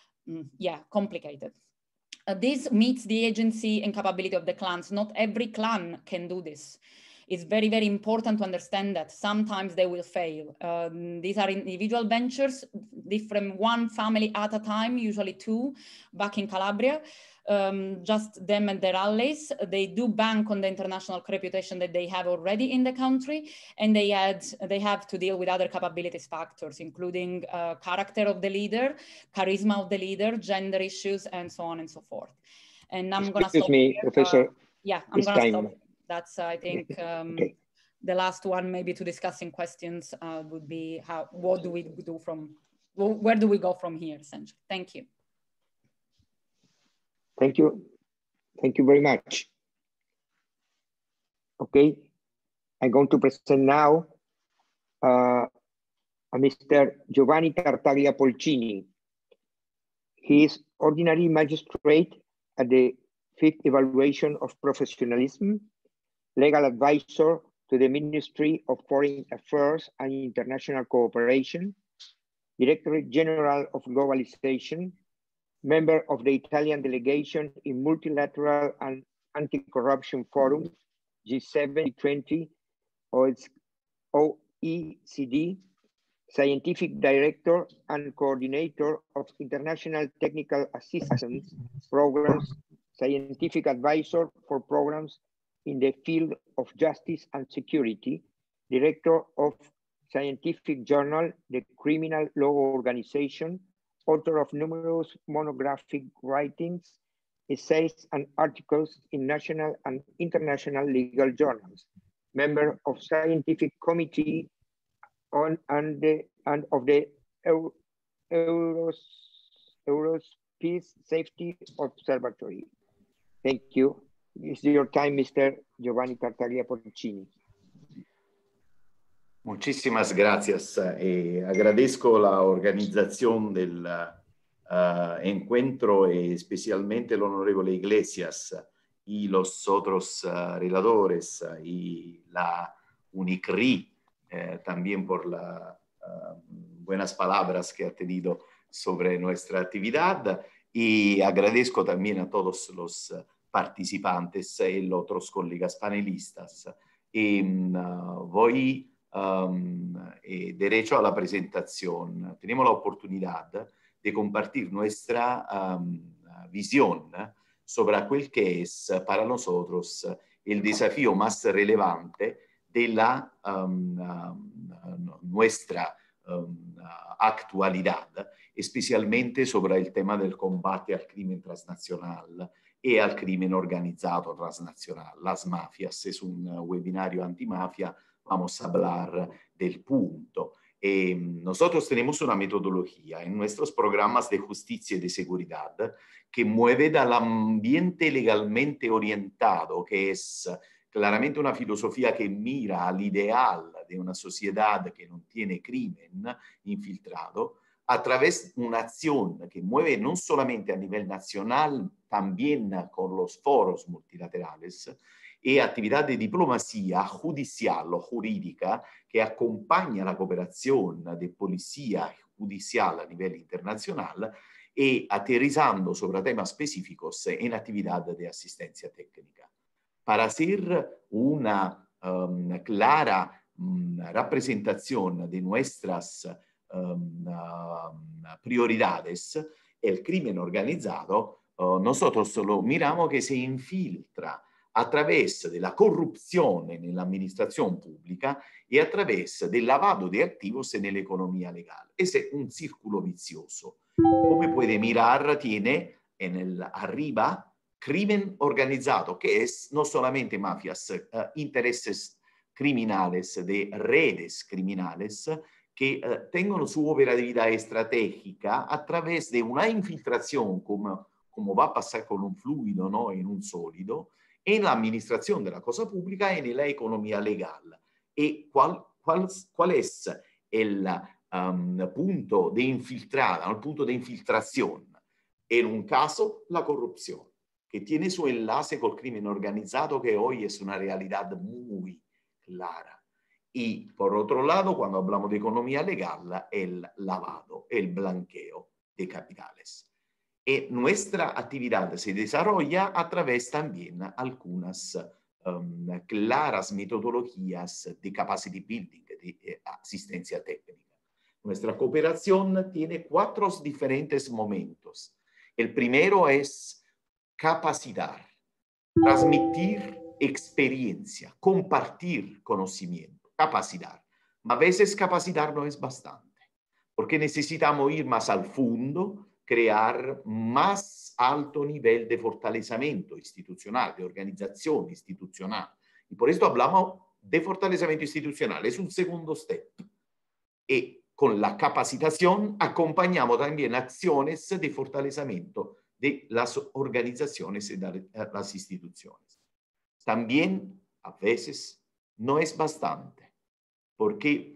E: yeah, complicated. Uh, this meets the agency and capability of the clans. Not every clan can do this. It's very, very important to understand that sometimes they will fail. Um, these are individual ventures, different one family at a time, usually two, back in Calabria, um, just them and their allies. They do bank on the international reputation that they have already in the country, and they, add, they have to deal with other capabilities factors, including uh, character of the leader, charisma of the leader, gender issues, and so on and so forth. And I'm going to stop
B: me,
E: here.
B: Professor.
E: Uh, yeah, I'm going to stop. That's, uh, I think, um, okay. The last one, maybe to discussing questions uh, would be how, what do we do from, where do we go from here, essentially? Thank you.
B: Thank you. Thank you very much. Okay, I'm going to present now uh, a Mister Giovanni Tartaglia Polcini. He is ordinary magistrate at the fifth evaluation of professionalism, legal advisor to the Ministry of Foreign Affairs and International Cooperation, Director General of Globalization, member of the Italian delegation in Multilateral and Anti-Corruption Forum, G seven, twenty, O E C D, Scientific Director and Coordinator of International Technical Assistance Programs, Scientific Advisor for Programs in the Field of Justice and Security, Director of Scientific Journal, the Criminal Law Organization, author of numerous monographic writings, essays, and articles in national and international legal journals, member of Scientific Committee on and, the, and of the Euro, Euros, Eurospace Safety Observatory. Thank you. It's your time, Mister Giovanni Tartaglia Polcini.
F: Muchísimas gracias. Eh, agradezco la organización del uh, encuentro y especialmente el honorable Iglesias y los otros uh, relatores uh, y la UNICRI eh, también por las uh, buenas palabras que ha tenido sobre nuestra actividad, y agradezco también a todos los uh, participantes y los otros colegas panelistas. Y uh, voy Um, eh, derecho a la presentación. Tenemos la oportunidad de compartir nuestra um, visión sobre aquel que es para nosotros el desafío más relevante de la um, uh, nuestra um, actualidad, especialmente sobre el tema del combate al crimen transnacional y al crimen organizado transnacional, las mafias. Es un webinario antimafia. Vamos a hablar del punto. Eh, nosotros tenemos una metodología en nuestros programas de justicia y de seguridad que mueve del ambiente legalmente orientado, que es claramente una filosofía que mira al ideal de una sociedad que no tiene crimen infiltrado, a través de una acción que mueve no solamente a nivel nacional, también con los foros multilaterales, y actividad de diplomacia judicial o jurídica que acompaña la cooperación de policía judicial a nivel internacional y aterrizando sobre temas específicos en actividad de asistencia técnica. Para hacer una um, clara um, representación de nuestras um, um, prioridades, el crimen organizado, uh, nosotros lo miramos que se infiltra a través de la corrupción en la administración pública y a través del lavado de activos en la economía legal. Ese es un círculo vicioso. Como puede mirar, tiene en el arriba crimen organizado, que es no solamente mafias, uh, intereses criminales de redes criminales que uh, tengan su operatividad estratégica a través de una infiltración, como, como va a pasar con un fluido, ¿no? En un sólido, en la administración de la cosa pública y en la economía legal. ¿Y cuál, cuál, cuál es el um, punto de infiltrada, el punto de infiltración? En un caso, la corrupción, que tiene su enlace con el crimen organizado, que hoy es una realidad muy clara. Y por otro lado, cuando hablamos de economía legal, el lavado, el blanqueo de capitales. Y nuestra actividad se desarrolla a través también de algunas um, claras metodologías de capacity building, de eh, asistencia técnica. Nuestra cooperación tiene cuatro diferentes momentos. El primero es capacitar, transmitir experiencia, compartir conocimiento, capacitar. A veces capacitar no es bastante, porque necesitamos ir más al fondo, crear más alto nivel de fortalecimiento institucional, de organización institucional. Y por esto hablamos de fortalecimiento institucional. Es un segundo step. Y con la capacitación acompañamos también acciones de fortalecimiento de las organizaciones y de las instituciones. También, a veces, no es bastante, porque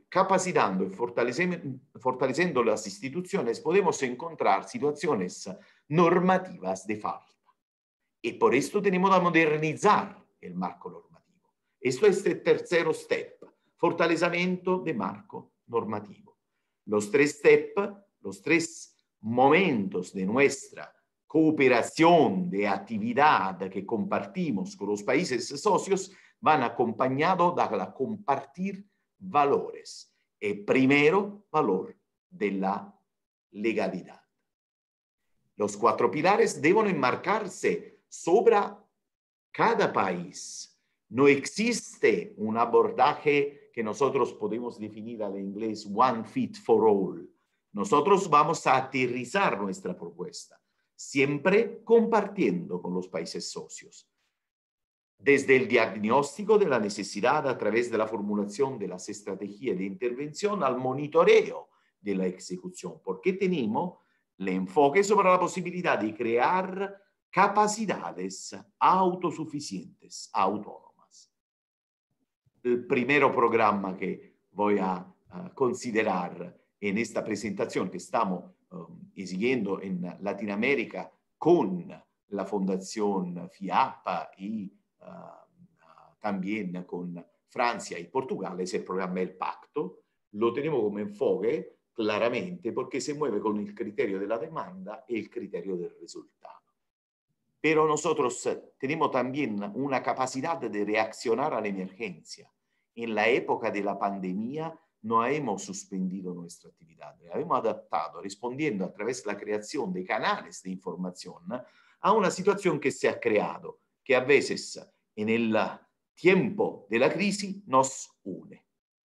F: capacitando y fortaleciendo las instituciones, podemos encontrar situaciones normativas de falta. Y por esto tenemos que modernizar el marco normativo. Esto es el tercer step, fortalecimiento del marco normativo. Los tres steps, los tres momentos de nuestra cooperación, de actividad que compartimos con los países socios, van acompañados de la compartir valores. El primero, valor de la legalidad. Los cuatro pilares deben enmarcarse sobre cada país. No existe un abordaje que nosotros podemos definir al inglés one fit for all. Nosotros vamos a aterrizar nuestra propuesta, siempre compartiendo con los países socios. Desde el diagnóstico de la necesidad a través de la formulación de las estrategias de intervención al monitoreo de la ejecución, porque tenemos el enfoque sobre la posibilidad de crear capacidades autosuficientes, autónomas. El primer programa que voy a, a considerar en esta presentación que estamos um, siguiendo en Latinoamérica con la Fundación FIAPA y uh, uh, también con Francia y Portugal, es el programa El Pacto. Lo tenemos como enfoque claramente porque se mueve con el criterio de la demanda y el criterio del resultado. Pero nosotros tenemos también una capacidad de reaccionar a la emergencia. En la época de la pandemia no hemos suspendido nuestra actividad, la hemos adaptado respondiendo a través de la creación de canales de información a una situación que se ha creado, que a veces en el tiempo de la crisis nos une.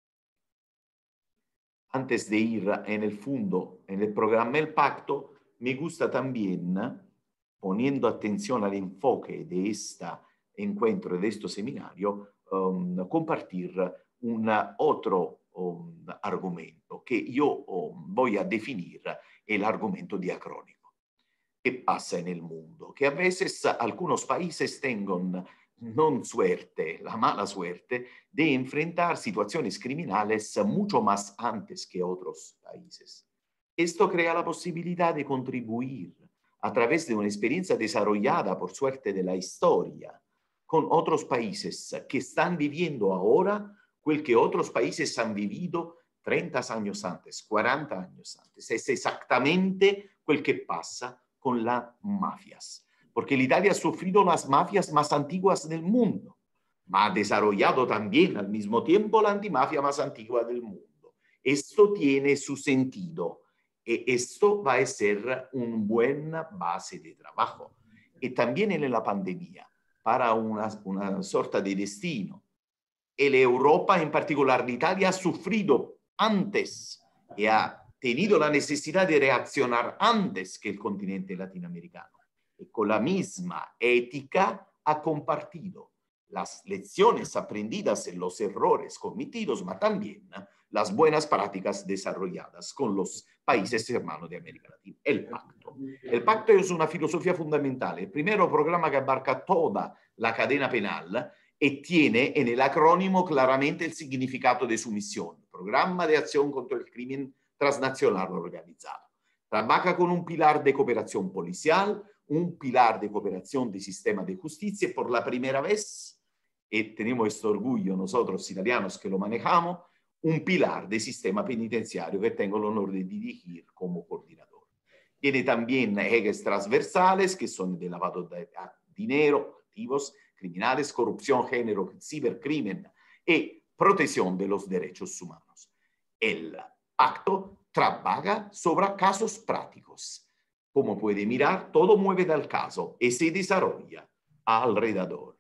F: Antes de ir en el fondo, en el programa El Pacto, me gusta también, poniendo atención al enfoque de este encuentro, de este seminario, um, compartir un otro um, argumento que yo um, voy a definir el argumento diacrónico. ¿Qué pasa en el mundo? Que a veces algunos países tengan non suerte, la mala suerte de enfrentar situaciones criminales mucho más antes que otros países. Esto crea la posibilidad de contribuir a través de una experiencia desarrollada por suerte de la historia con otros países que están viviendo ahora quel que otros países han vivido treinta años antes, cuarenta años antes. Es exactamente quel que pasa con las mafias. Porque Italia ha sufrido las mafias más antiguas del mundo, pero ha desarrollado también al mismo tiempo la antimafia más antigua del mundo. Esto tiene su sentido y esto va a ser una buena base de trabajo. Y también en la pandemia, para una, una sorta de destino. El Europa, en particular Italia, ha sufrido antes y ha tenido la necesidad de reaccionar antes que el continente latinoamericano. Y con la misma ética ha compartido las lecciones aprendidas en los errores cometidos, pero también las buenas prácticas desarrolladas con los países hermanos de América Latina. El pacto. El pacto es una filosofía fundamental. El primer programa que abarca toda la cadena penal y tiene en el acrónimo claramente el significado de su misión. Programa de acción contra el crimen transnacional organizado. Trabaja con un pilar de cooperación policial, un pilar de cooperación de sistema de justicia por la primera vez, y tenemos este orgullo nosotros italianos que lo manejamos, un pilar de sistema penitenciario que tengo el honor de dirigir como coordinador. Tiene también ejes transversales que son de lavado de dinero, activos criminales, corrupción, género, cibercrimen y protección de los derechos humanos. El pacto trabaja sobre casos prácticos. Como puede mirar, todo mueve del caso y se desarrolla alrededor.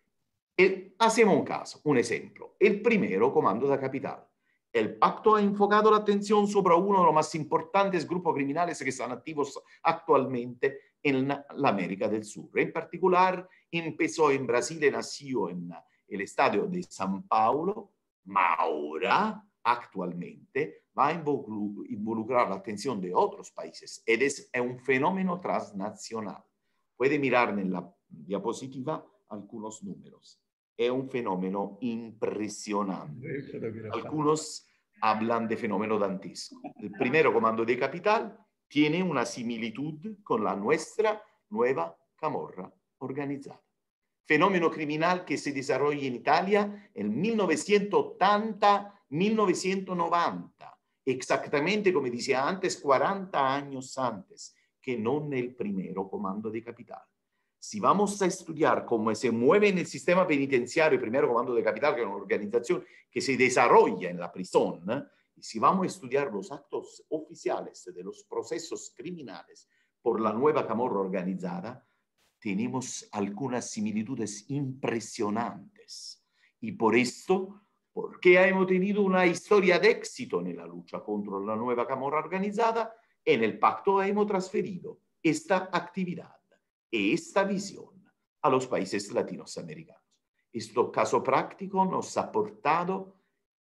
F: Y hacemos un caso, un ejemplo. El primero, Comando de Capital. El pacto ha enfocado la atención sobre uno de los más importantes grupos criminales que están activos actualmente en la América del Sur. En particular, empezó en Brasil y nació en el estadio de San Paulo, ma ahora, actualmente, va a involucrar la atención de otros países. Es un fenómeno transnacional. Puede mirar en la diapositiva algunos números. Es un fenómeno impresionante. Algunos hablan de fenómeno dantesco. El primero comando de capital tiene una similitud con la nuestra nueva camorra organizada. Fenómeno criminal que se desarrolla en Italia en mil novecientos ochenta mil novecientos noventa, exactamente como decía antes, cuarenta años antes, que no el primero comando de capital. Si vamos a estudiar cómo se mueve en el sistema penitenciario el primer comando de capital, que es una organización que se desarrolla en la prisión, y si vamos a estudiar los actos oficiales de los procesos criminales por la nueva camorra organizada, tenemos algunas similitudes impresionantes. Y por esto, porque hemos tenido una historia de éxito en la lucha contra la nueva camorra organizada, en el pacto hemos transferido esta actividad y esta visión a los países latinoamericanos. Este caso práctico nos ha aportado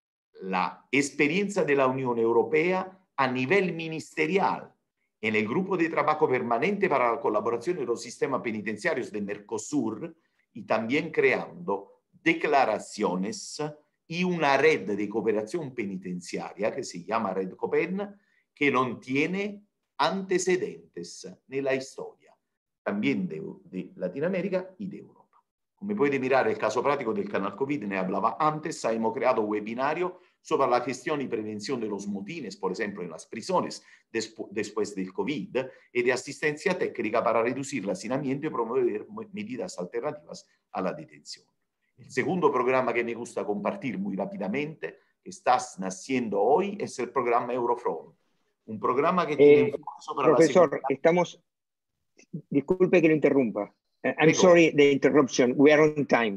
F: la experiencia de la Unión Europea a nivel ministerial en el grupo de trabajo permanente para la colaboración de los sistemas penitenciarios de Mercosur y también creando declaraciones y una red de cooperación penitenciaria que se llama Red Copen, que no tiene antecedentes en la historia, también de, de Latinoamérica y de Europa. Como puede mirar el caso práctico del canal COVID, ne hablaba antes, hemos creado un webinario sobre la gestión y prevención de los motines, por ejemplo, en las prisiones despu después del COVID, y de asistencia técnica para reducir el hacinamiento y promover medidas alternativas a la detención. El segundo programa que me gusta compartir muy rápidamente, que está naciendo hoy, es el programa Eurofront. Un programa que tiene
B: eh,
F: para
B: profesor,
F: la
B: estamos, disculpe que lo interrumpa. Uh, I'm
F: Prego.
B: sorry the interruption, we are on time.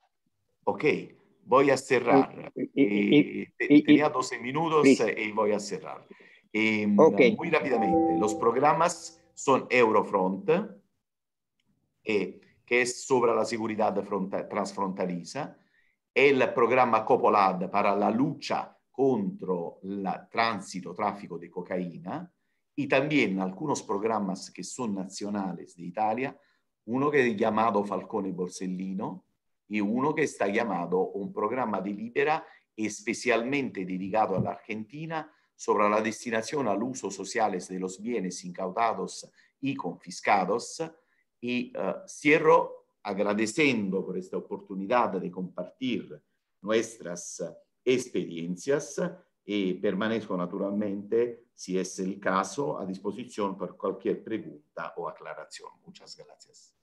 F: Ok, voy a cerrar.
B: Y, y,
F: eh,
B: y,
F: tenía
B: y,
F: doce minutos
B: please.
F: y voy a cerrar. Eh,
B: Okay.
F: Muy rápidamente, los programas son Eurofront, eh, que es sobre la seguridad transfronteriza, el programa Copolad para la lucha contra el tránsito, tráfico de cocaína, y también algunos programas que son nacionales de Italia, uno que es llamado Falcone Borsellino y uno que está llamado un programa de Libera especialmente dedicado a la Argentina sobre la destinación al uso sociales de los bienes incautados y confiscados. Y uh, cierro agradeciendo por esta oportunidad de compartir nuestras experiencias y permanezco naturalmente, si es el caso, a disposición por cualquier pregunta o aclaración. Muchas gracias.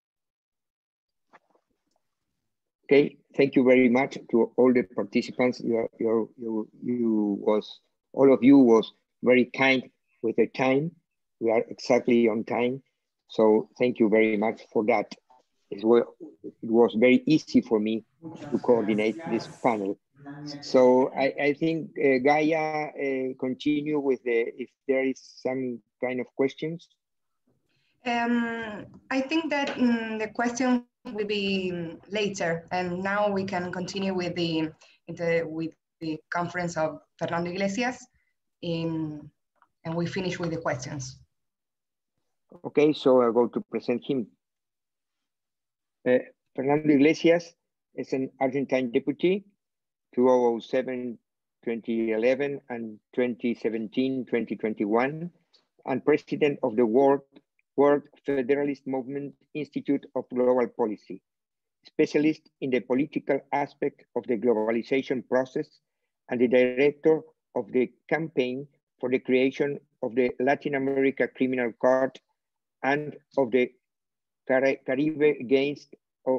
B: Okay, thank you very much to all the participants. You, you, you, you was, all of you was very kind with the time. We are exactly on time. So thank you very much for that. It was very easy for me to coordinate this panel. So I, I think uh, Gaia uh, continue with the, if there is some kind of questions.
A: Um, I think that um, the question will be later, and now we can continue with the, the with the conference of Fernando Iglesias, in, and we finish with the questions.
B: Okay, so I'll go to present him. Uh, Fernando Iglesias is an Argentine deputy, two thousand seven, twenty eleven, and twenty seventeen, twenty twenty-one, and president of the World, World Federalist Movement Institute of Global Policy, specialist in the political aspect of the globalization process, and the director of the campaign for the creation of the Latin America Criminal Court and of the Caribe against uh,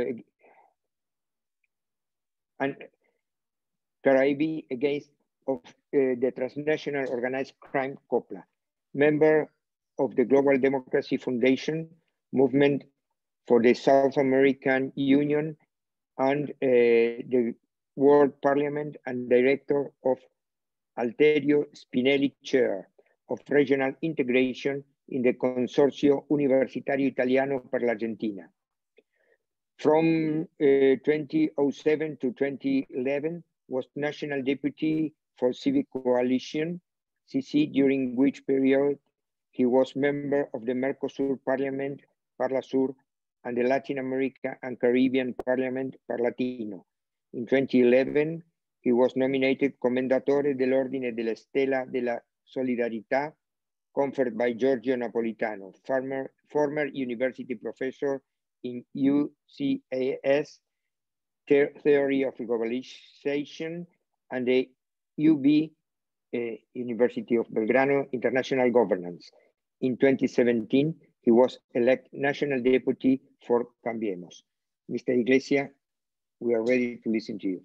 B: and Caribe against of uh, the transnational organized crime COPLA, member of the Global Democracy Foundation movement for the South American Union and uh, the World Parliament, and director of Alterio Spinelli Chair of Regional Integration in the Consorcio Universitario Italiano per l'Argentina. From uh, twenty oh seven to twenty eleven, was National Deputy for Civic Coalition, C C, during which period he was member of the Mercosur Parliament, Parlasur, and the Latin America and Caribbean Parliament, Parlatino. In twenty eleven, he was nominated Commendatore dell'Ordine della Stella della Solidarietà, conferred by Giorgio Napolitano, former, former university professor in U C A S Theory of Globalization and the U B uh, University of Belgrano International Governance. In twenty seventeen, he was elected National Deputy for Cambiemos. Mister Iglesias, we are ready to listen to you.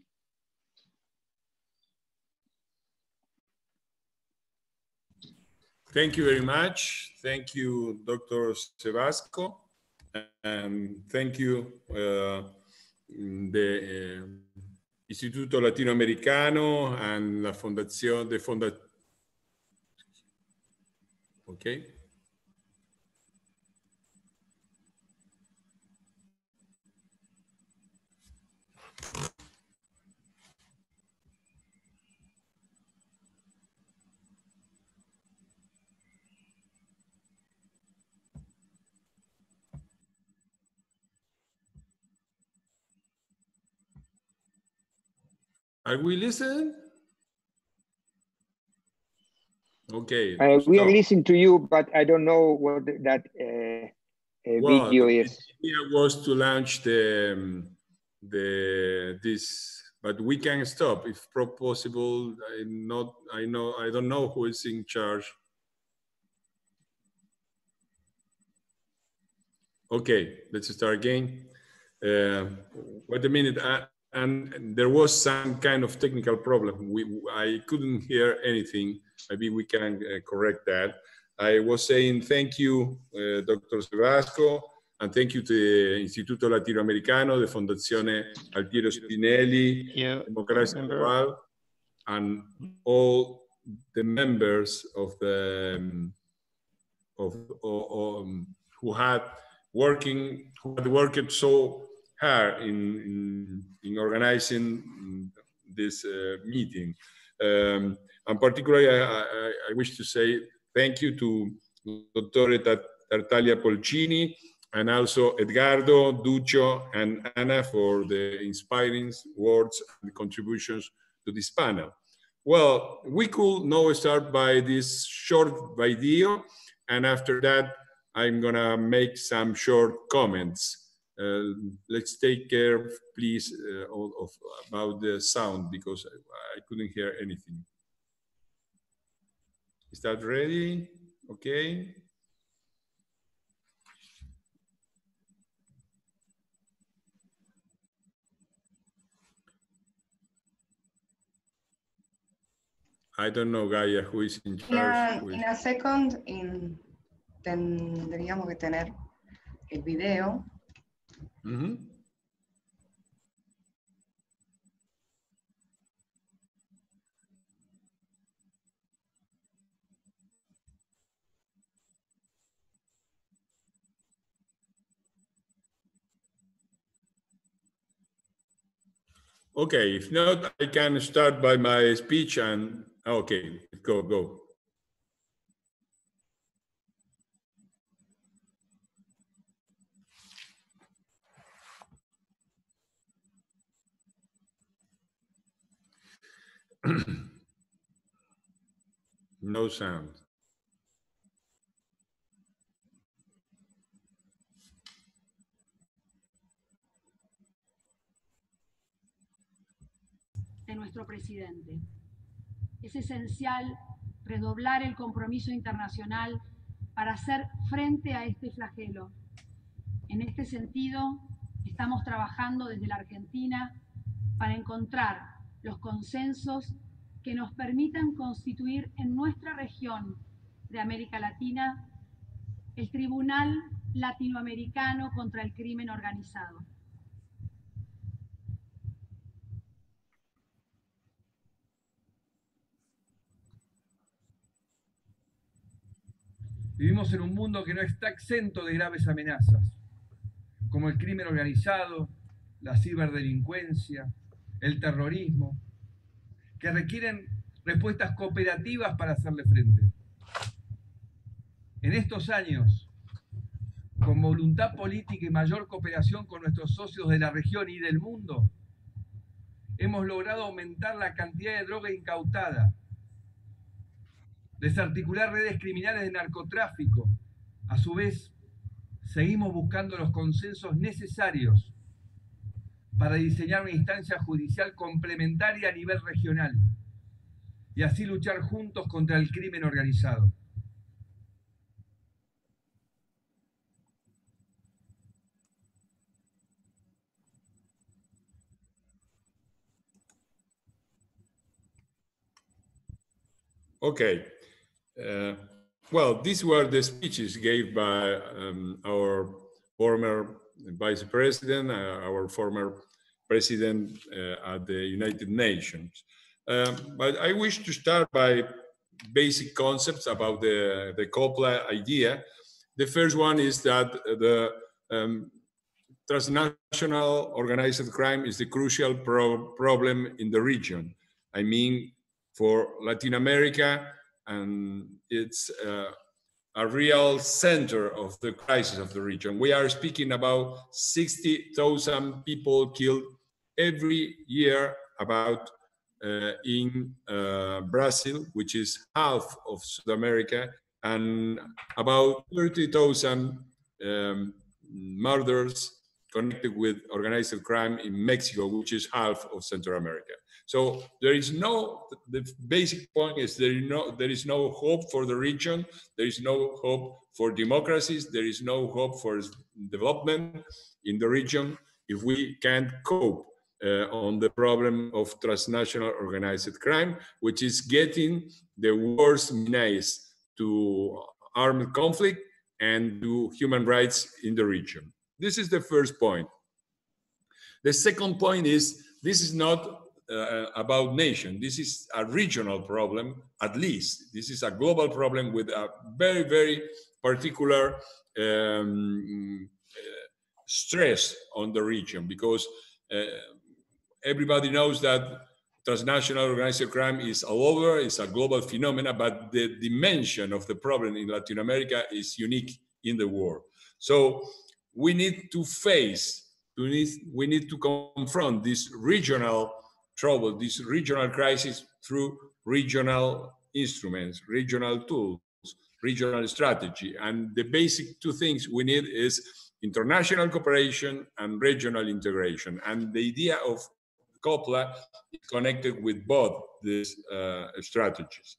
G: Thank you very much. Thank you, Doctor Sebasco. And thank you, uh, the uh, Instituto Latinoamericano and la Fundación de Fonda. Okay. Are we listening? Okay.
B: Uh, we
G: so,
B: are listening to you, but I don't know what that uh, uh,
G: well,
B: video
G: the
B: is.
G: idea was to launch the, um, the this, but we can stop if possible. I not I know I don't know who is in charge. Okay, let's start again. Uh, wait a minute. I, And there was some kind of technical problem. We, I couldn't hear anything. Maybe we can uh, correct that. I was saying thank you, uh, Doctor Sebasco, and thank you to the Instituto Latinoamericano, the Fondazione Altiero Spinelli,
D: Yeah,
G: Democracia Global, and all the members of the um, of, of, of um, who had working who had worked so hard in, in, in organizing this uh, meeting. Um, and particularly, I, I, I wish to say thank you to Doctor Tartaglia Polcini and also Edgardo, Duccio, and Anna for the inspiring words and contributions to this panel. Well, we could now start by this short video, and after that, I'm gonna make some short comments. Uh, let's take care, please, uh, of, of, about the sound because I, I couldn't hear anything. Is that ready? Okay. I don't know, Gaia, who is in charge.
A: In a, in a second, in, tendríamos que tener el video.
G: Mm-hmm. Okay, if not, I can start by my speech and, okay, go, go. No sound.
H: De nuestro presidente. Es esencial redoblar el compromiso internacional para hacer frente a este flagelo. En este sentido, estamos trabajando desde la Argentina para encontrar los consensos que nos permitan constituir en nuestra región de América Latina el Tribunal Latinoamericano contra el Crimen Organizado.
I: Vivimos en un mundo que no está exento de graves amenazas, como el crimen organizado, la ciberdelincuencia, el terrorismo, que requieren respuestas cooperativas para hacerle frente. En estos años, con voluntad política y mayor cooperación con nuestros socios de la región y del mundo, hemos logrado aumentar la cantidad de droga incautada, desarticular redes criminales de narcotráfico. A su vez, seguimos buscando los consensos necesarios para diseñar una instancia judicial complementaria a nivel regional y así luchar juntos contra el crimen organizado.
G: Okay. Uh, well, these were the speeches gave by um, our former vice president, uh, our former president uh, at the United Nations. Um, but I wish to start by basic concepts about the, the COPLA idea. The first one is that the um, transnational organized crime is the crucial pro problem in the region. I mean, for Latin America, and it's uh, a real center of the crisis of the region. We are speaking about sixty thousand people killed every year about uh, in uh, Brazil, which is half of South America, and about thirty thousand um, murders connected with organized crime in Mexico, which is half of Central America. So there is no, the basic point is there is no, there is no hope for the region, there is no hope for democracies, there is no hope for development in the region if we can't cope uh, on the problem of transnational organized crime, which is getting the worst menace to armed conflict and to human rights in the region. This is the first point. The second point is this is not Uh, about nation. This is a regional problem, at least. This is a global problem with a very, very particular um, uh, stress on the region, because uh, everybody knows that transnational organized crime is all over, it's a global phenomenon, but the dimension of the problem in Latin America is unique in the world. So we need to face, we need, we need to confront this regional trouble, this regional crisis through regional instruments, regional tools, regional strategy. And the basic two things we need is international cooperation and regional integration. And the idea of COPLA is connected with both these uh, strategies.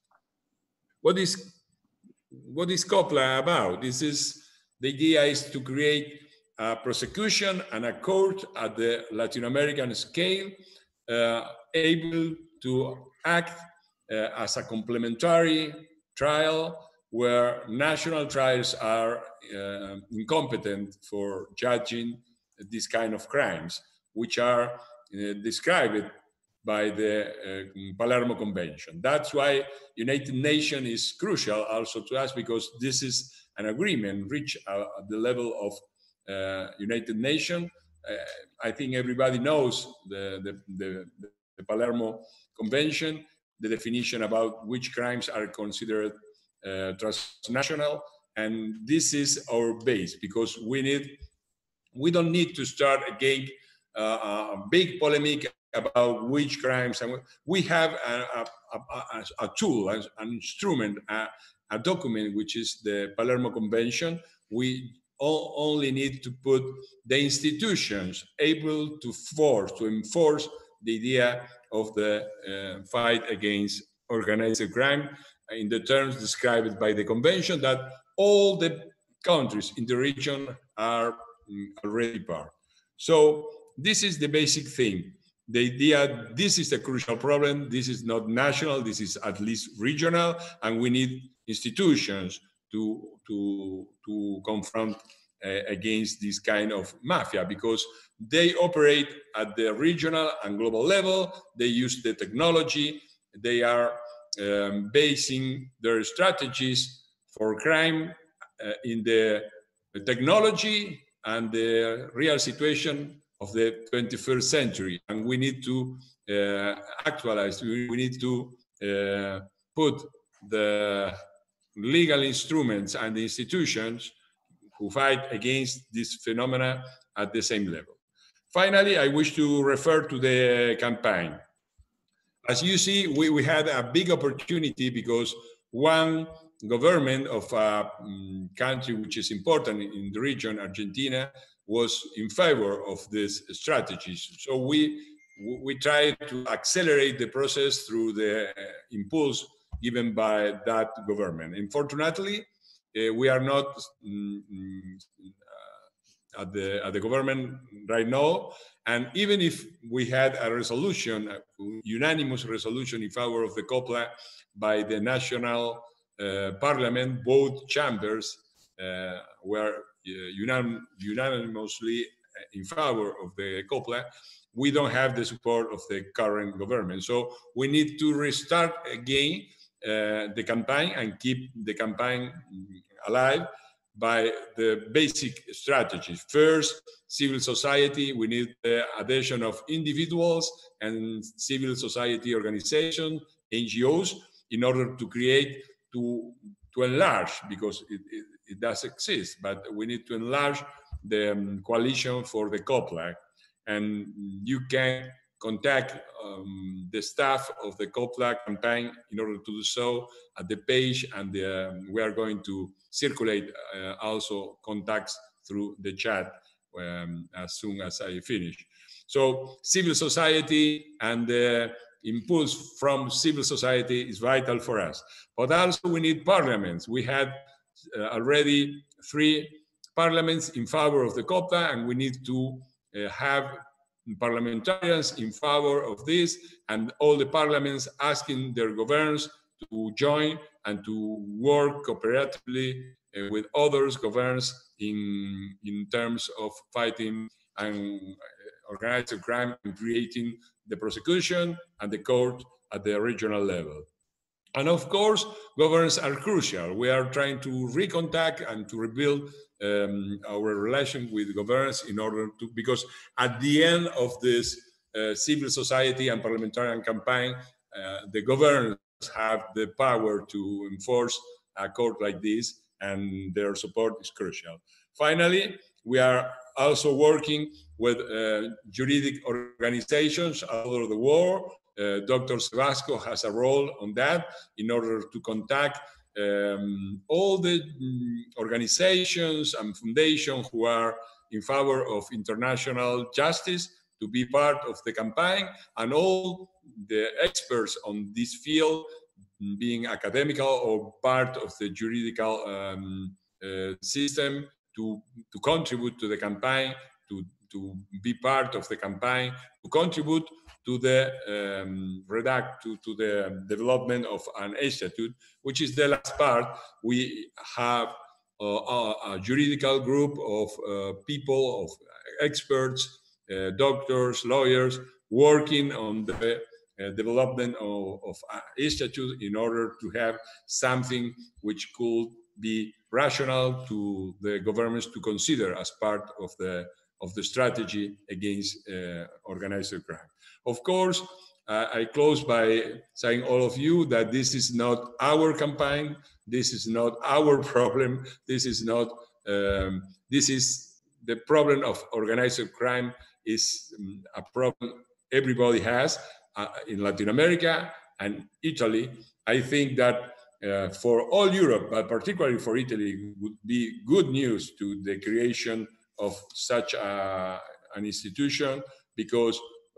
G: What is, what is COPLA about? This is, the idea is to create a prosecution and a court at the Latin American scale, Uh, able to act uh, as a complementary trial where national trials are uh, incompetent for judging these kind of crimes, which are uh, described by the uh, Palermo Convention. That's why United Nations is crucial also to us, because this is an agreement reached uh, at the level of uh, United Nations. Uh, I think everybody knows the, the, the, the Palermo Convention, the definition about which crimes are considered uh, transnational, and this is our base, because we need, we don't need to start again uh, a big polemic about which crimes. And we have a, a, a, a tool, an instrument, a, a document, which is the Palermo Convention. We only need to put the institutions able to force, to enforce the idea of the uh, fight against organized crime in the terms described by the convention that all the countries in the region are already part. So this is the basic thing. The idea, this is a crucial problem. This is not national, this is at least regional, and we need institutions to, to, to confront uh, against this kind of mafia, because they operate at the regional and global level. They use the technology. They are um, basing their strategies for crime uh, in the technology and the real situation of the twenty-first century. And we need to uh, actualize, we, we need to uh, put the legal instruments and the institutions who fight against this phenomena at the same level. Finally, I wish to refer to the campaign. As you see, we, we had a big opportunity because one government of a um, country which is important in the region, Argentina, was in favor of these strategies. So we, we tried to accelerate the process through the uh, impulse given by that government. Unfortunately, uh, we are not um, uh, at, the, at the government right now. And even if we had a resolution, a unanimous resolution in favor of the COPLA by the national uh, parliament, both chambers uh, were uh, unanim unanimously in favor of the COPLA, we don't have the support of the current government. So we need to restart again uh, the campaign and keep the campaign alive by the basic strategies. First, civil society. We need the adhesion of individuals and civil society organizations, N G Os, in order to create, to, to enlarge, because it, it, it does exist, but we need to enlarge the um, coalition for the COPLA. And you can contact um, the staff of the COPLA campaign in order to do so at the page, and the, um, we are going to circulate uh, also contacts through the chat um, as soon as I finish. So civil society and the impulse from civil society is vital for us. But also we need parliaments. We had uh, already three parliaments in favor of the COPLA, and we need to uh, have parliamentarians in favor of this, and all the parliaments asking their governments to join and to work cooperatively uh, with others governments in, in terms of fighting and organized crime and creating the prosecution and the court at the regional level. And of course, governments are crucial. We are trying to recontact and to rebuild um, our relation with governments in order to, because at the end of this uh, civil society and parliamentarian campaign, uh, the governments have the power to enforce a court like this, and their support is crucial. Finally, we are also working with uh, juridic organizations all over the world. Uh, Doctor Sebasco has a role on that in order to contact um, all the um, organizations and foundations who are in favor of international justice to be part of the campaign, and all the experts on this field, being academical or part of the juridical um, uh, system, to, to contribute to the campaign, to, to be part of the campaign, to contribute to the um, redact, to, to the development of an statute, which is the last part. We have uh, a, a juridical group of uh, people, of experts, uh, doctors, lawyers, working on the uh, development of, of a statute in order to have something which could be rational to the governments to consider as part of the of the strategy against uh, organized crime. Of course, uh, I close by saying all of you that this is not our campaign, this is not our problem, this is not, um, this is the problem of organized crime is um, a problem everybody has uh, in Latin America and Italy. I think that uh, for all Europe, but particularly for Italy, would be good news to the creation of such a, an institution, because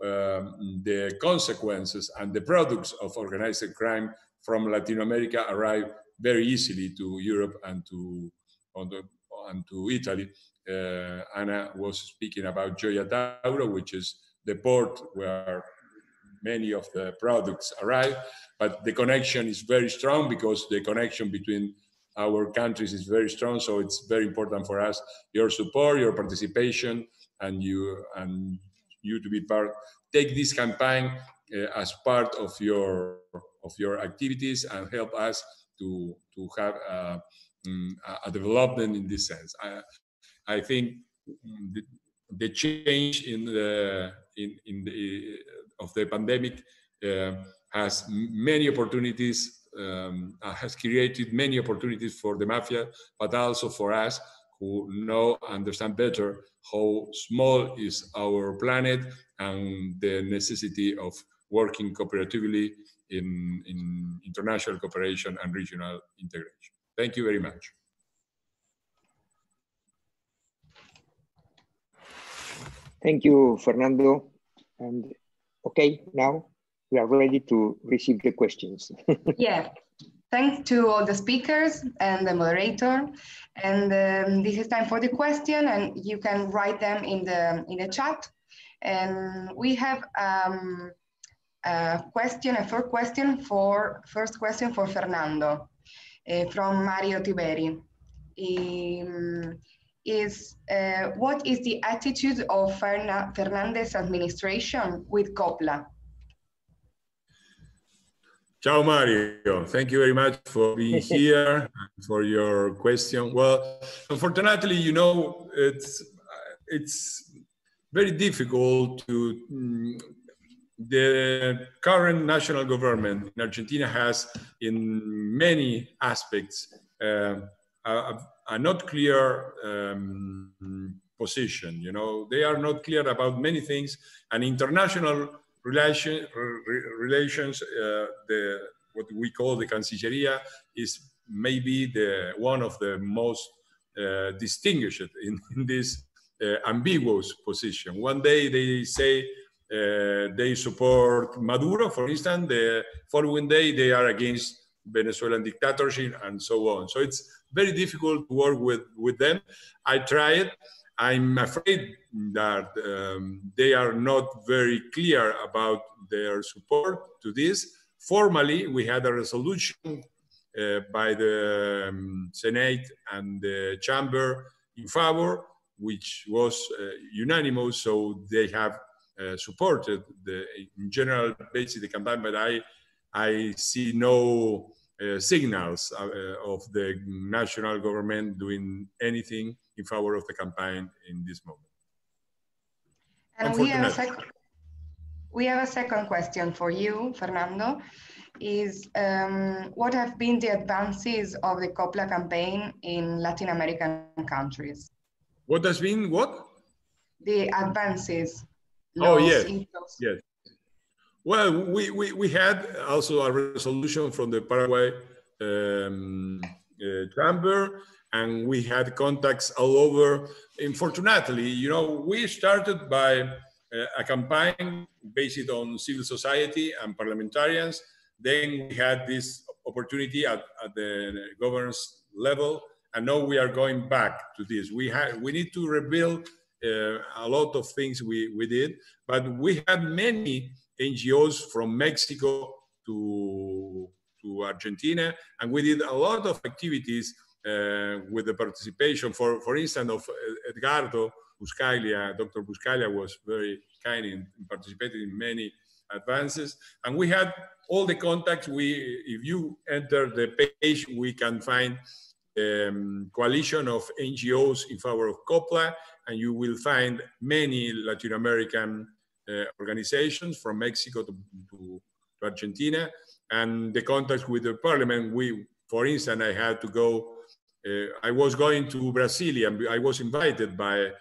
G: um, the consequences and the products of organized crime from Latin America arrive very easily to Europe and to, on the, and to Italy. Uh, Anna was speaking about Gioia Tauro, which is the port where many of the products arrive, but the connection is very strong because the connection between our countries is very strong, so it's very important for us, your support, your participation, and you and you to be part. Take this campaign uh, as part of your of your activities and help us to to have uh, um, a development in this sense. I, I think the, the change in the in in the of the pandemic uh, has many opportunities. Um, has created many opportunities for the mafia, but also for us who know, understand better how small is our planet and the necessity of working cooperatively in, in international cooperation and regional integration. Thank you very much.
B: Thank you, Fernando. And okay, now we are ready to receive the questions.
A: Yeah, thanks to all the speakers and the moderator. And um, this is time for the question, and you can write them in the in the chat. And we have um, a question, a first question for first question for Fernando uh, from Mario Tiberi. Um, is uh, what is the attitude of Ferna Fernandez administration with COPLA?
G: Ciao Mario, thank you very much for being here and for your question. Well, unfortunately, you know, it's it's very difficult to. Um, the current national government in Argentina has, in many aspects, uh, a, a not clear um, position. You know, they are not clear about many things, and international relation, re, relations, uh, the what we call the Cancilleria, is maybe the one of the most uh, distinguished in, in this uh, ambiguous position. One day they say uh, they support Maduro, for instance. The following day they are against Venezuelan dictatorship and so on. So it's very difficult to work with, with them. I tried. I'm afraid that um, they are not very clear about their support to this. Formally, we had a resolution uh, by the um, Senate and the Chamber in favor, which was uh, unanimous, so they have uh, supported the, in general, basically the campaign, but I, I see no uh, signals uh, of the national government doing anything in favor of the campaign in this moment.
A: And we have, a sec we have a second question for you, Fernando, is um, what have been the advances of the COPLA campaign in Latin American countries?
G: What has been what?
A: The advances.
G: Oh, yes, yes. Well, we, we, we had also a resolution from the Paraguay um, uh, Chamber, and we had contacts all over. Unfortunately, you know, we started by uh, a campaign based on civil society and parliamentarians. Then we had this opportunity at, at the governance level, and now we are going back to this. We, have, we need to rebuild uh, a lot of things we, we did, but we had many N G Os from Mexico to, to Argentina, and we did a lot of activities uh, with the participation, for, for instance, of Edgardo Buscaglia. Doctor Buscaglia was very kind in participating in many advances, and we had all the contacts. We, if you enter the page, we can find um, coalition of N G Os in favor of COPLA, and you will find many Latin American uh, organizations from Mexico to, to, to Argentina, and the contacts with the parliament. We, for instance, I had to go, uh, I was going to Brasilia, I was invited by uh,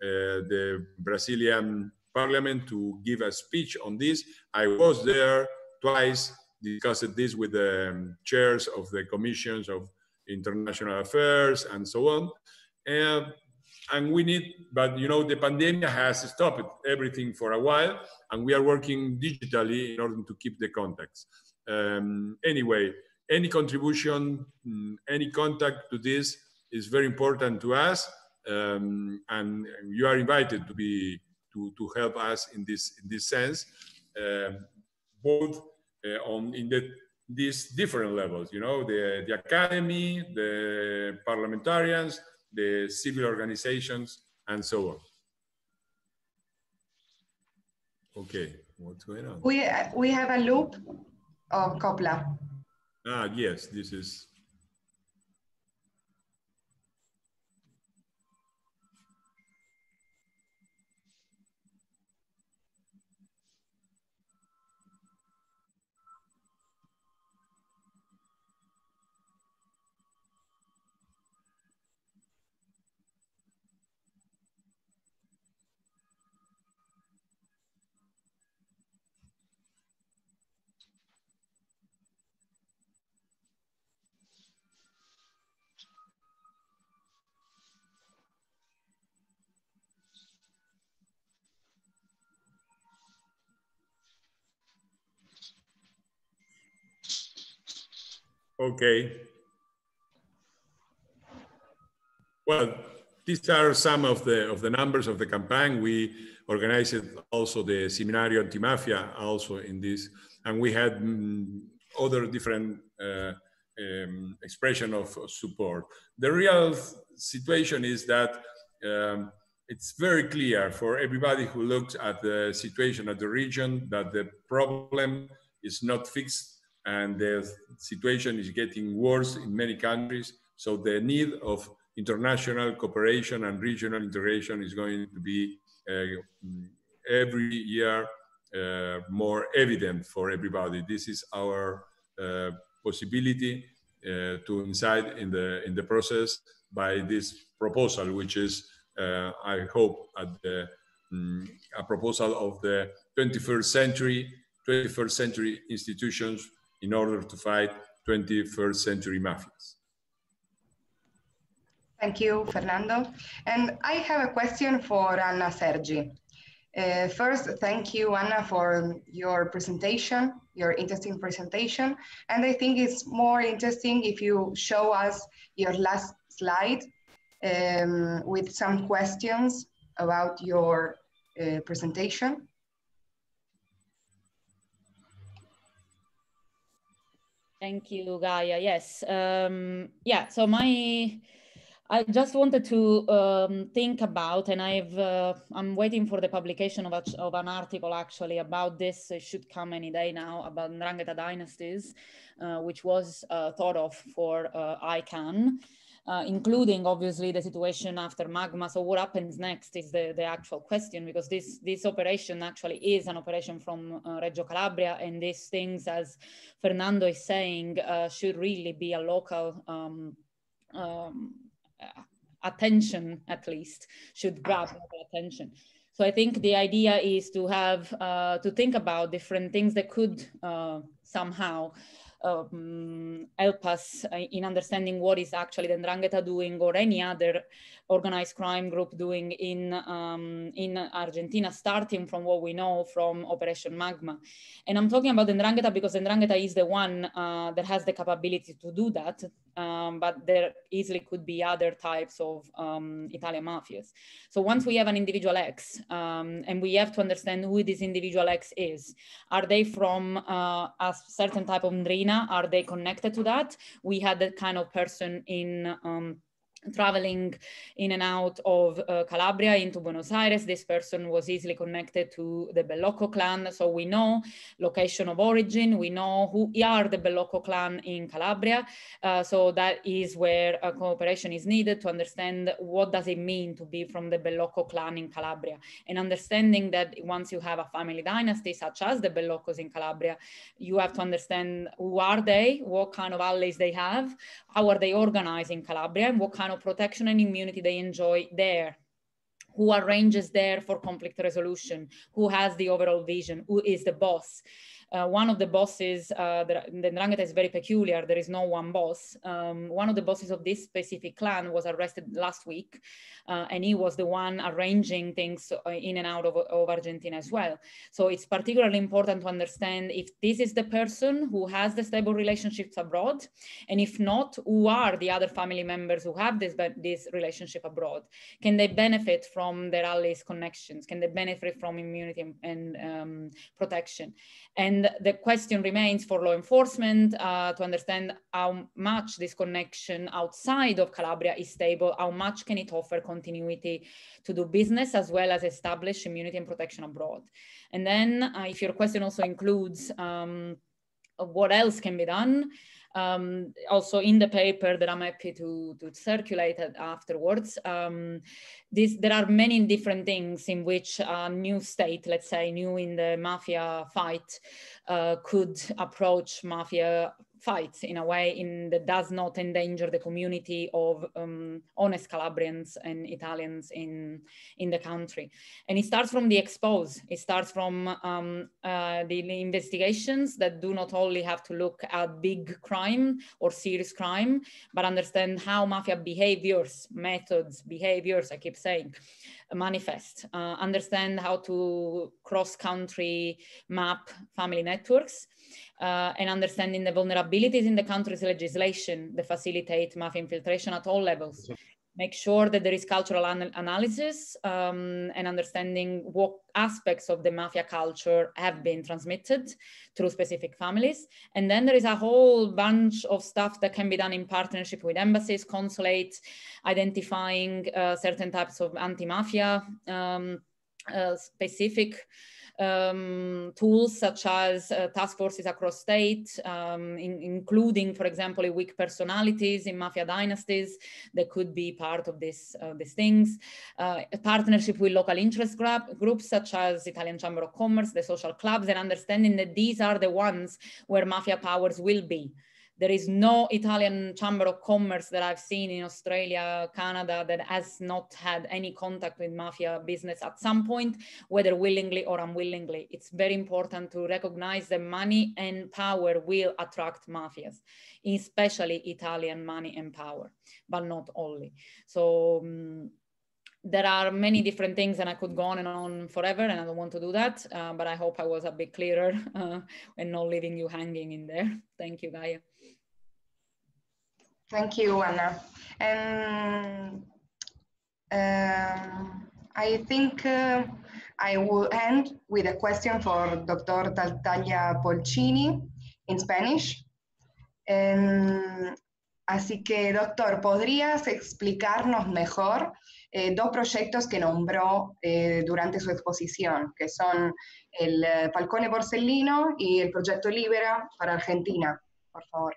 G: the Brazilian parliament to give a speech on this. I was there twice, discussed this with the um, chairs of the commissions of international affairs and so on. And, and we need, but you know, the pandemic has stopped everything for a while, and we are working digitally in order to keep the contacts. Um, anyway, any contribution, any contact to this is very important to us, um, and you are invited to be to, to help us in this in this sense, um, both uh, on in the these different levels. You know, the the academy, the parliamentarians, the civil organizations, and so on. Okay, what's going on?
A: We we have a loop of COPLA.
G: Ah, yes, this is. Okay. Well, these are some of the of the numbers of the campaign. We organized also the Seminario Antimafia also in this, and we had mm, other different uh, um, expression of support. The real situation is that um, it's very clear for everybody who looks at the situation at the region that the problem is not fixed and the situation is getting worse in many countries. So the need of international cooperation and regional integration is going to be uh, every year uh, more evident for everybody. This is our uh, possibility uh, to incide in the in the process by this proposal, which is, uh, I hope, at the, um, a proposal of the twenty-first century, twenty-first century institutions in order to fight twenty-first century mafias.
A: Thank you, Fernando. And I have a question for Anna Sergi. Uh, first, thank you, Anna, for your presentation, your interesting presentation. And I think it's more interesting if you show us your last slide um, with some questions about your uh, presentation.
E: Thank you, Gaia. Yes. Um, yeah, so my... I just wanted to um, think about, and I've, uh, I'm waiting for the publication of, a, of an article actually about this. It should come any day now, about Ndrangheta dynasties, uh, which was uh, thought of for uh, I CAN, uh, including obviously the situation after Magma. So what happens next is the, the actual question, because this, this operation actually is an operation from uh, Reggio Calabria, and these things, as Fernando is saying, uh, should really be a local um, um, attention, at least, should grab local attention. So I think the idea is to have, uh, to think about different things that could uh, somehow um, help us in understanding what is actually the Ndrangheta doing, or any other organized crime group doing in, um, in Argentina, starting from what we know from Operation Magma. And I'm talking about the Ndrangheta because the Ndrangheta is the one uh, that has the capability to do that, um, but there easily could be other types of um, Italian mafias. So once we have an individual X, um, and we have to understand who this individual X is, are they from uh, a certain type of Ndrina? Are they connected to that? We had that kind of person in um, traveling in and out of uh, Calabria into Buenos Aires. This person was easily connected to the Bellocco clan. So we know location of origin, we know who are the Bellocco clan in Calabria. Uh, so that is where a cooperation is needed to understand what does it mean to be from the Bellocco clan in Calabria. And understanding that once you have a family dynasty, such as the Belloccos in Calabria, you have to understand who are they, what kind of allies they have, how are they organized in Calabria, and what kind of protection and immunity they enjoy there, who arranges there for conflict resolution, who has the overall vision, who is the boss. Uh, one of the bosses, uh, the, the Ndrangheta is very peculiar, there is no one boss. Um, one of the bosses of this specific clan was arrested last week, uh, and he was the one arranging things in and out of, of Argentina as well. So it's particularly important to understand if this is the person who has the stable relationships abroad, and if not, who are the other family members who have this, this relationship abroad? Can they benefit from their allies' connections? Can they benefit from immunity and, and um, protection? And the question remains for law enforcement uh, to understand how much this connection outside of Calabria is stable, how much can it offer continuity to do business as well as establish immunity and protection abroad. And then uh, if your question also includes um, what else can be done, Um, also in the paper that I'm happy to, to circulate afterwards, um, this, there are many different things in which a new state, let's say new in the mafia fight, uh, could approach mafia fights in a way in that does not endanger the community of um, honest Calabrians and Italians in, in the country. And it starts from the expose. It starts from um, uh, the, the investigations that do not only have to look at big crime or serious crime, but understand how mafia behaviors, methods, behaviors, I keep saying, manifest. Uh, understand how to cross-country map family networks. uh, and understanding the vulnerabilities in the country's legislation that facilitate mafia infiltration at all levels. Make sure that there is cultural an analysis um, and understanding what aspects of the mafia culture have been transmitted through specific families. And then there is a whole bunch of stuff that can be done in partnership with embassies, consulates, identifying uh, certain types of anti-mafia um, uh, specific Um, tools such as uh, task forces across state, um, in, including, for example, weak personalities in mafia dynasties that could be part of this, uh, these things. Uh, a partnership with local interest group, groups such as Italian Chamber of Commerce, the social clubs, and understanding that these are the ones where mafia powers will be. There is no Italian Chamber of Commerce that I've seen in Australia, Canada, that has not had any contact with mafia business at some point, whether willingly or unwillingly. It's very important to recognize that money and power will attract mafias, especially Italian money and power, but not only. So um, there are many different things, and I could go on and on forever, and I don't want to do that, uh, but I hope I was a bit clearer uh, and not leaving you hanging in there. Thank you, Gaia.
A: Thank you, Anna. And um, I think uh, I will end with a question for Doctor Tartaglia Polcini in Spanish. Um, así que, doctor, ¿podrías explicarnos mejor eh, dos proyectos que nombró eh, durante su exposición, que son el eh, Falcone Borsellino y el Proyecto Libera para Argentina, por favor?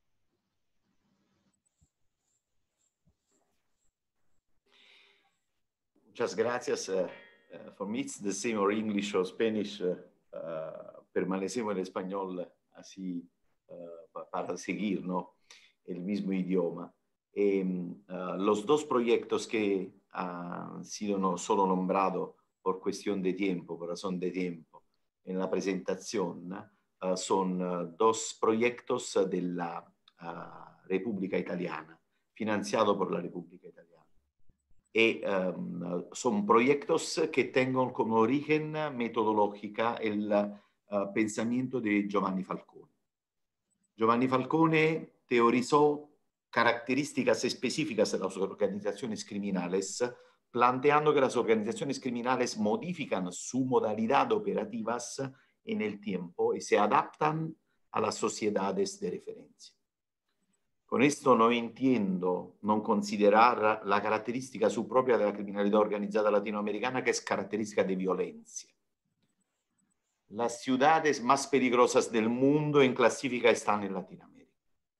F: Muchas gracias. Uh, uh, for me, it's the same or English or Spanish. Uh, uh, permanecemos en español así uh, para seguir, ¿no?, el mismo idioma. Eh, uh, los dos proyectos que han sido no solo nombrados por cuestión de tiempo, por razón de tiempo, en la presentación, uh, son uh, dos proyectos de la uh, República Italiana, financiados por la República Italiana. Y um, son proyectos que tengan como origen metodológica el uh, pensamiento de Giovanni Falcone. Giovanni Falcone teorizó características específicas de las organizaciones criminales, planteando que las organizaciones criminales modifican su modalidad operativas en el tiempo y se adaptan a las sociedades de referencia. Con esto no entiendo no considerar la característica subpropia de la criminalidad organizada latinoamericana, que es característica de violencia. Las ciudades más peligrosas del mundo en clasifica están en Latinoamérica.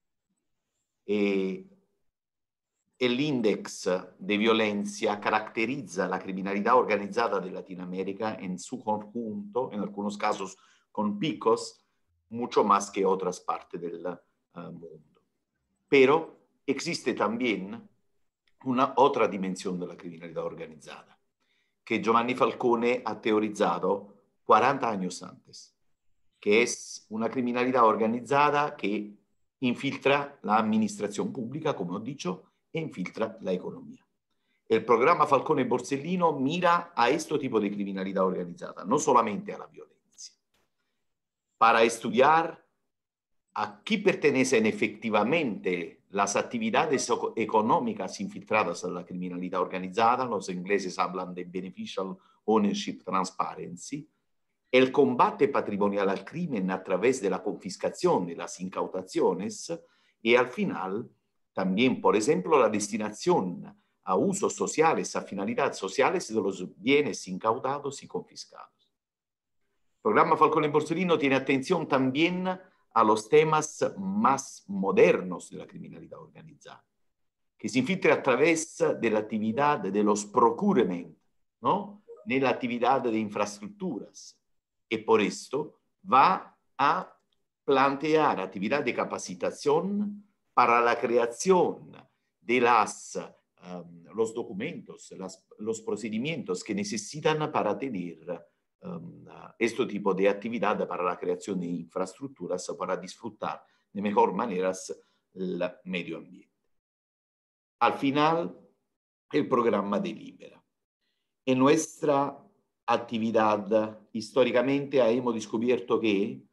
F: Eh, el índice de violencia caracteriza la criminalidad organizada de Latinoamérica en su conjunto, en algunos casos con picos, mucho más que otras partes del uh, mundo. Pero existe también una otra dimensión de la criminalidad organizada, que Giovanni Falcone ha teorizado cuarenta años antes, que es una criminalidad organizada que infiltra la administración pública, como he dicho, e infiltra la economía. El programa Falcone Borsellino mira a este tipo de criminalidad organizada, no solamente a la violencia, para estudiar a qué pertenecen efectivamente las actividades económicas infiltradas a la criminalidad organizada. Los ingleses hablan de beneficial ownership transparency, el combate patrimonial al crimen a través de la confiscación de las incautaciones y al final también, por ejemplo, la destinación a usos sociales, a finalidades sociales de los bienes incautados y confiscados. El programa Falcone Borsellino tiene atención también a los temas más modernos de la criminalidad organizada, que se infiltra a través de la actividad de los procurement, ¿no?, en la actividad de infraestructuras. Y por esto va a plantear actividad de capacitación para la creación de las, um, los documentos, las, los procedimientos que necesitan para tener Um, uh, este tipo de actividad para la creación de infraestructuras para disfrutar de mejor maneras el medio ambiente. Al final, el programa de Libera. En nuestra actividad, históricamente, hemos descubierto que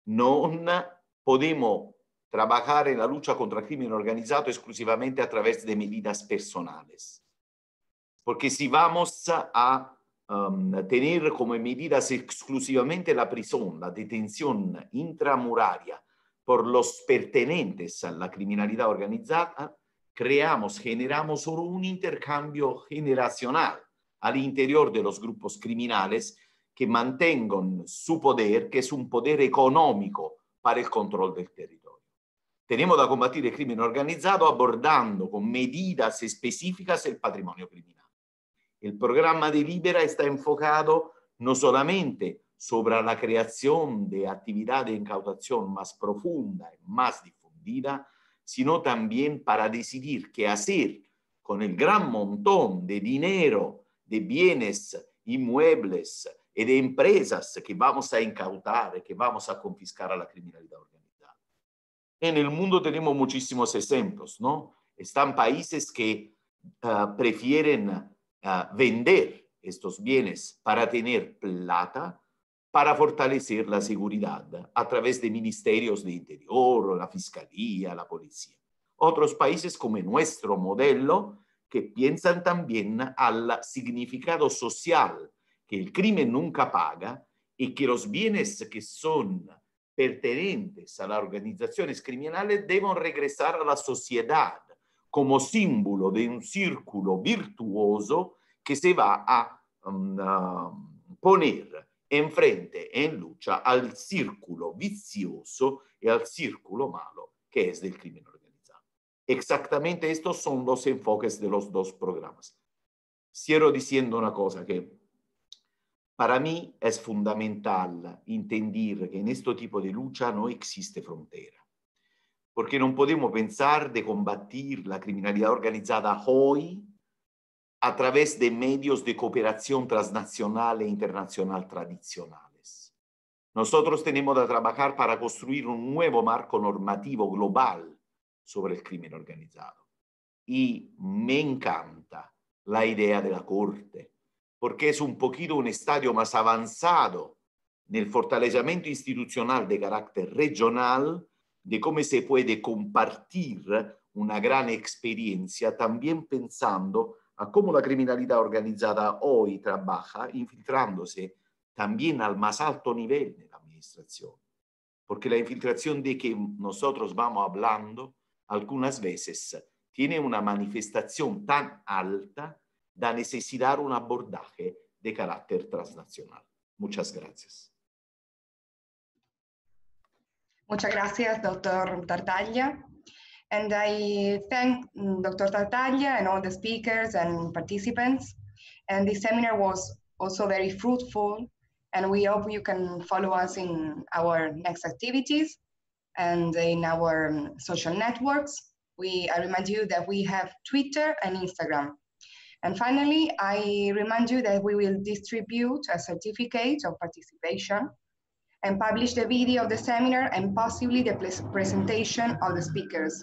F: non podemos trabajar en la lucha contra el crimen organizado exclusivamente a través de medidas personales. Porque si vamos a um, tener como medidas exclusivamente la prisión, la detención intramuraria por los pertenentes a la criminalidad organizada, creamos, generamos solo un intercambio generacional al interior de los grupos criminales que mantengan su poder, que es un poder económico para el control del territorio. Tenemos que combatir el crimen organizado abordando con medidas específicas el patrimonio criminal. El programa de Libera está enfocado no solamente sobre la creación de actividad de incautación más profunda y más difundida, sino también para decidir qué hacer con el gran montón de dinero, de bienes inmuebles y de empresas que vamos a incautar y que vamos a confiscar a la criminalidad organizada. En el mundo tenemos muchísimos ejemplos, ¿no? Están países que uh, prefieren uh, vender estos bienes para tener plata, para fortalecer la seguridad a través de ministerios de interior, la fiscalía, la policía. Otros países como nuestro modelo que piensan también al significado social que el crimen nunca paga y que los bienes que son pertenentes a las organizaciones criminales deben regresar a la sociedad como símbolo de un círculo virtuoso que se va a um, uh, poner enfrente, en lucha al círculo vicioso y al círculo malo que es del crimen organizado. Exactamente estos son los enfoques de los dos programas. Cierro diciendo una cosa que para mí es fundamental entender que en este tipo de lucha no existe frontera, porque no podemos pensar de combatir la criminalidad organizada hoy a través de medios de cooperación transnacional e internacional tradicionales. Nosotros tenemos que trabajar para construir un nuevo marco normativo global sobre el crimen organizado. Y me encanta la idea de la Corte, porque es un poquito un estadio más avanzado en el fortalecimiento institucional de carácter regional, de cómo se puede compartir una gran experiencia, también pensando a cómo la criminalidad organizada hoy trabaja, infiltrándose también al más alto nivel de la administración. Porque la infiltración de que nosotros vamos hablando, algunas veces tiene una manifestación tan alta da necesitar un abordaje de carácter transnacional. Muchas gracias.
A: Muchas gracias, doctor Tartaglia. And I thank Doctor Tartaglia and all the speakers and participants. And this seminar was also very fruitful. And we hope you can follow us in our next activities and in our social networks. We, I remind you that we have Twitter and Instagram. And finally, I remind you that we will distribute a certificate of participation and publish the video of the seminar and possibly the presentation of the speakers.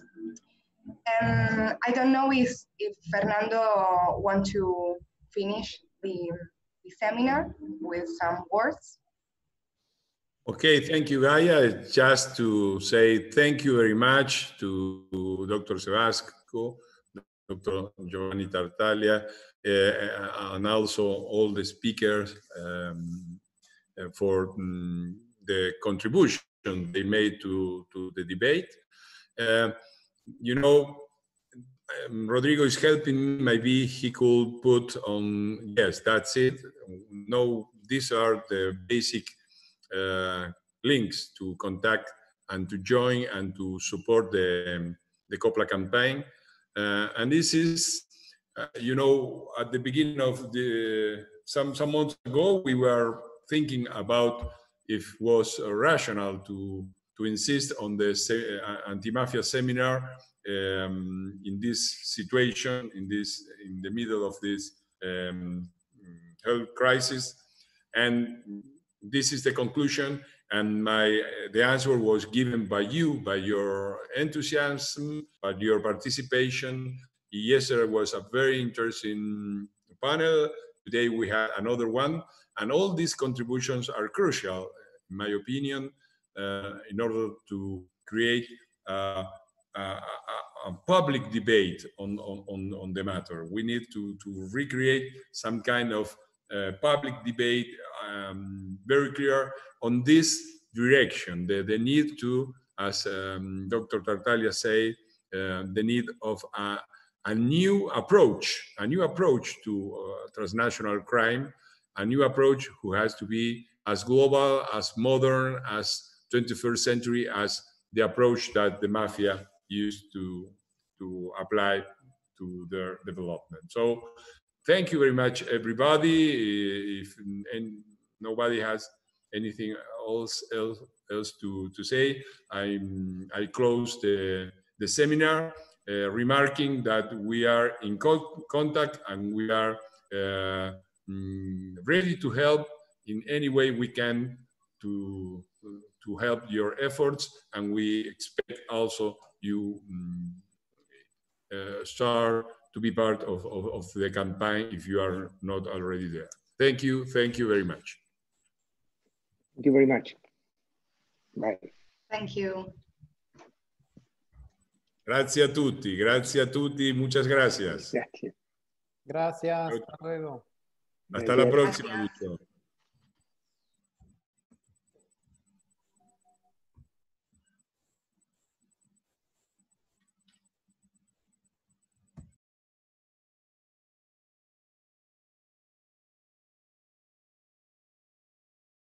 A: And I don't know if, if Fernando wants to finish the, the seminar with some words.
G: Okay, thank you, Gaia. Just to say thank you very much to Doctor Sebasco, Doctor Giovanni Tartaglia, uh, and also all the speakers um, for um, the contribution they made to, to the debate. Uh, you know, um, Rodrigo is helping, maybe he could put on, yes, that's it. No, these are the basic uh, links to contact and to join and to support the, the COPLA campaign. Uh, and this is, uh, you know, at the beginning of the, some, some months ago, we were thinking about if it was uh, rational to, to insist on the se uh, anti-mafia seminar um, in this situation, in, this, in the middle of this um, health crisis. And this is the conclusion. And my, the answer was given by you, by your enthusiasm, by your participation. Yesterday was a very interesting panel. Today we had another one. And all these contributions are crucial, in my opinion, uh, in order to create uh, a, a, a public debate on, on, on the matter. We need to, to recreate some kind of uh, public debate, um, very clear on this direction, the, the need to, as um, Doctor Tartaglia said, uh, the need of a, a new approach, a new approach to uh, transnational crime, a new approach who has to be as global, as modern, as twenty-first century as the approach that the mafia used to, to apply to their development. So thank you very much, everybody. If and nobody has anything else else, else to, to say, I I close the, the seminar, uh, remarking that we are in co contact and we are uh, mm, ready to help in any way we can to, to help your efforts, and we expect also you um, uh, start to be part of, of, of the campaign if you are not already there. Thank you, thank you very much.
B: Thank you very much. Bye.
A: Thank you.
G: Grazie a tutti, grazie a tutti, muchas gracias.
B: Grazie.
D: Gracias, hasta luego.
G: Hasta la próxima, Lucho.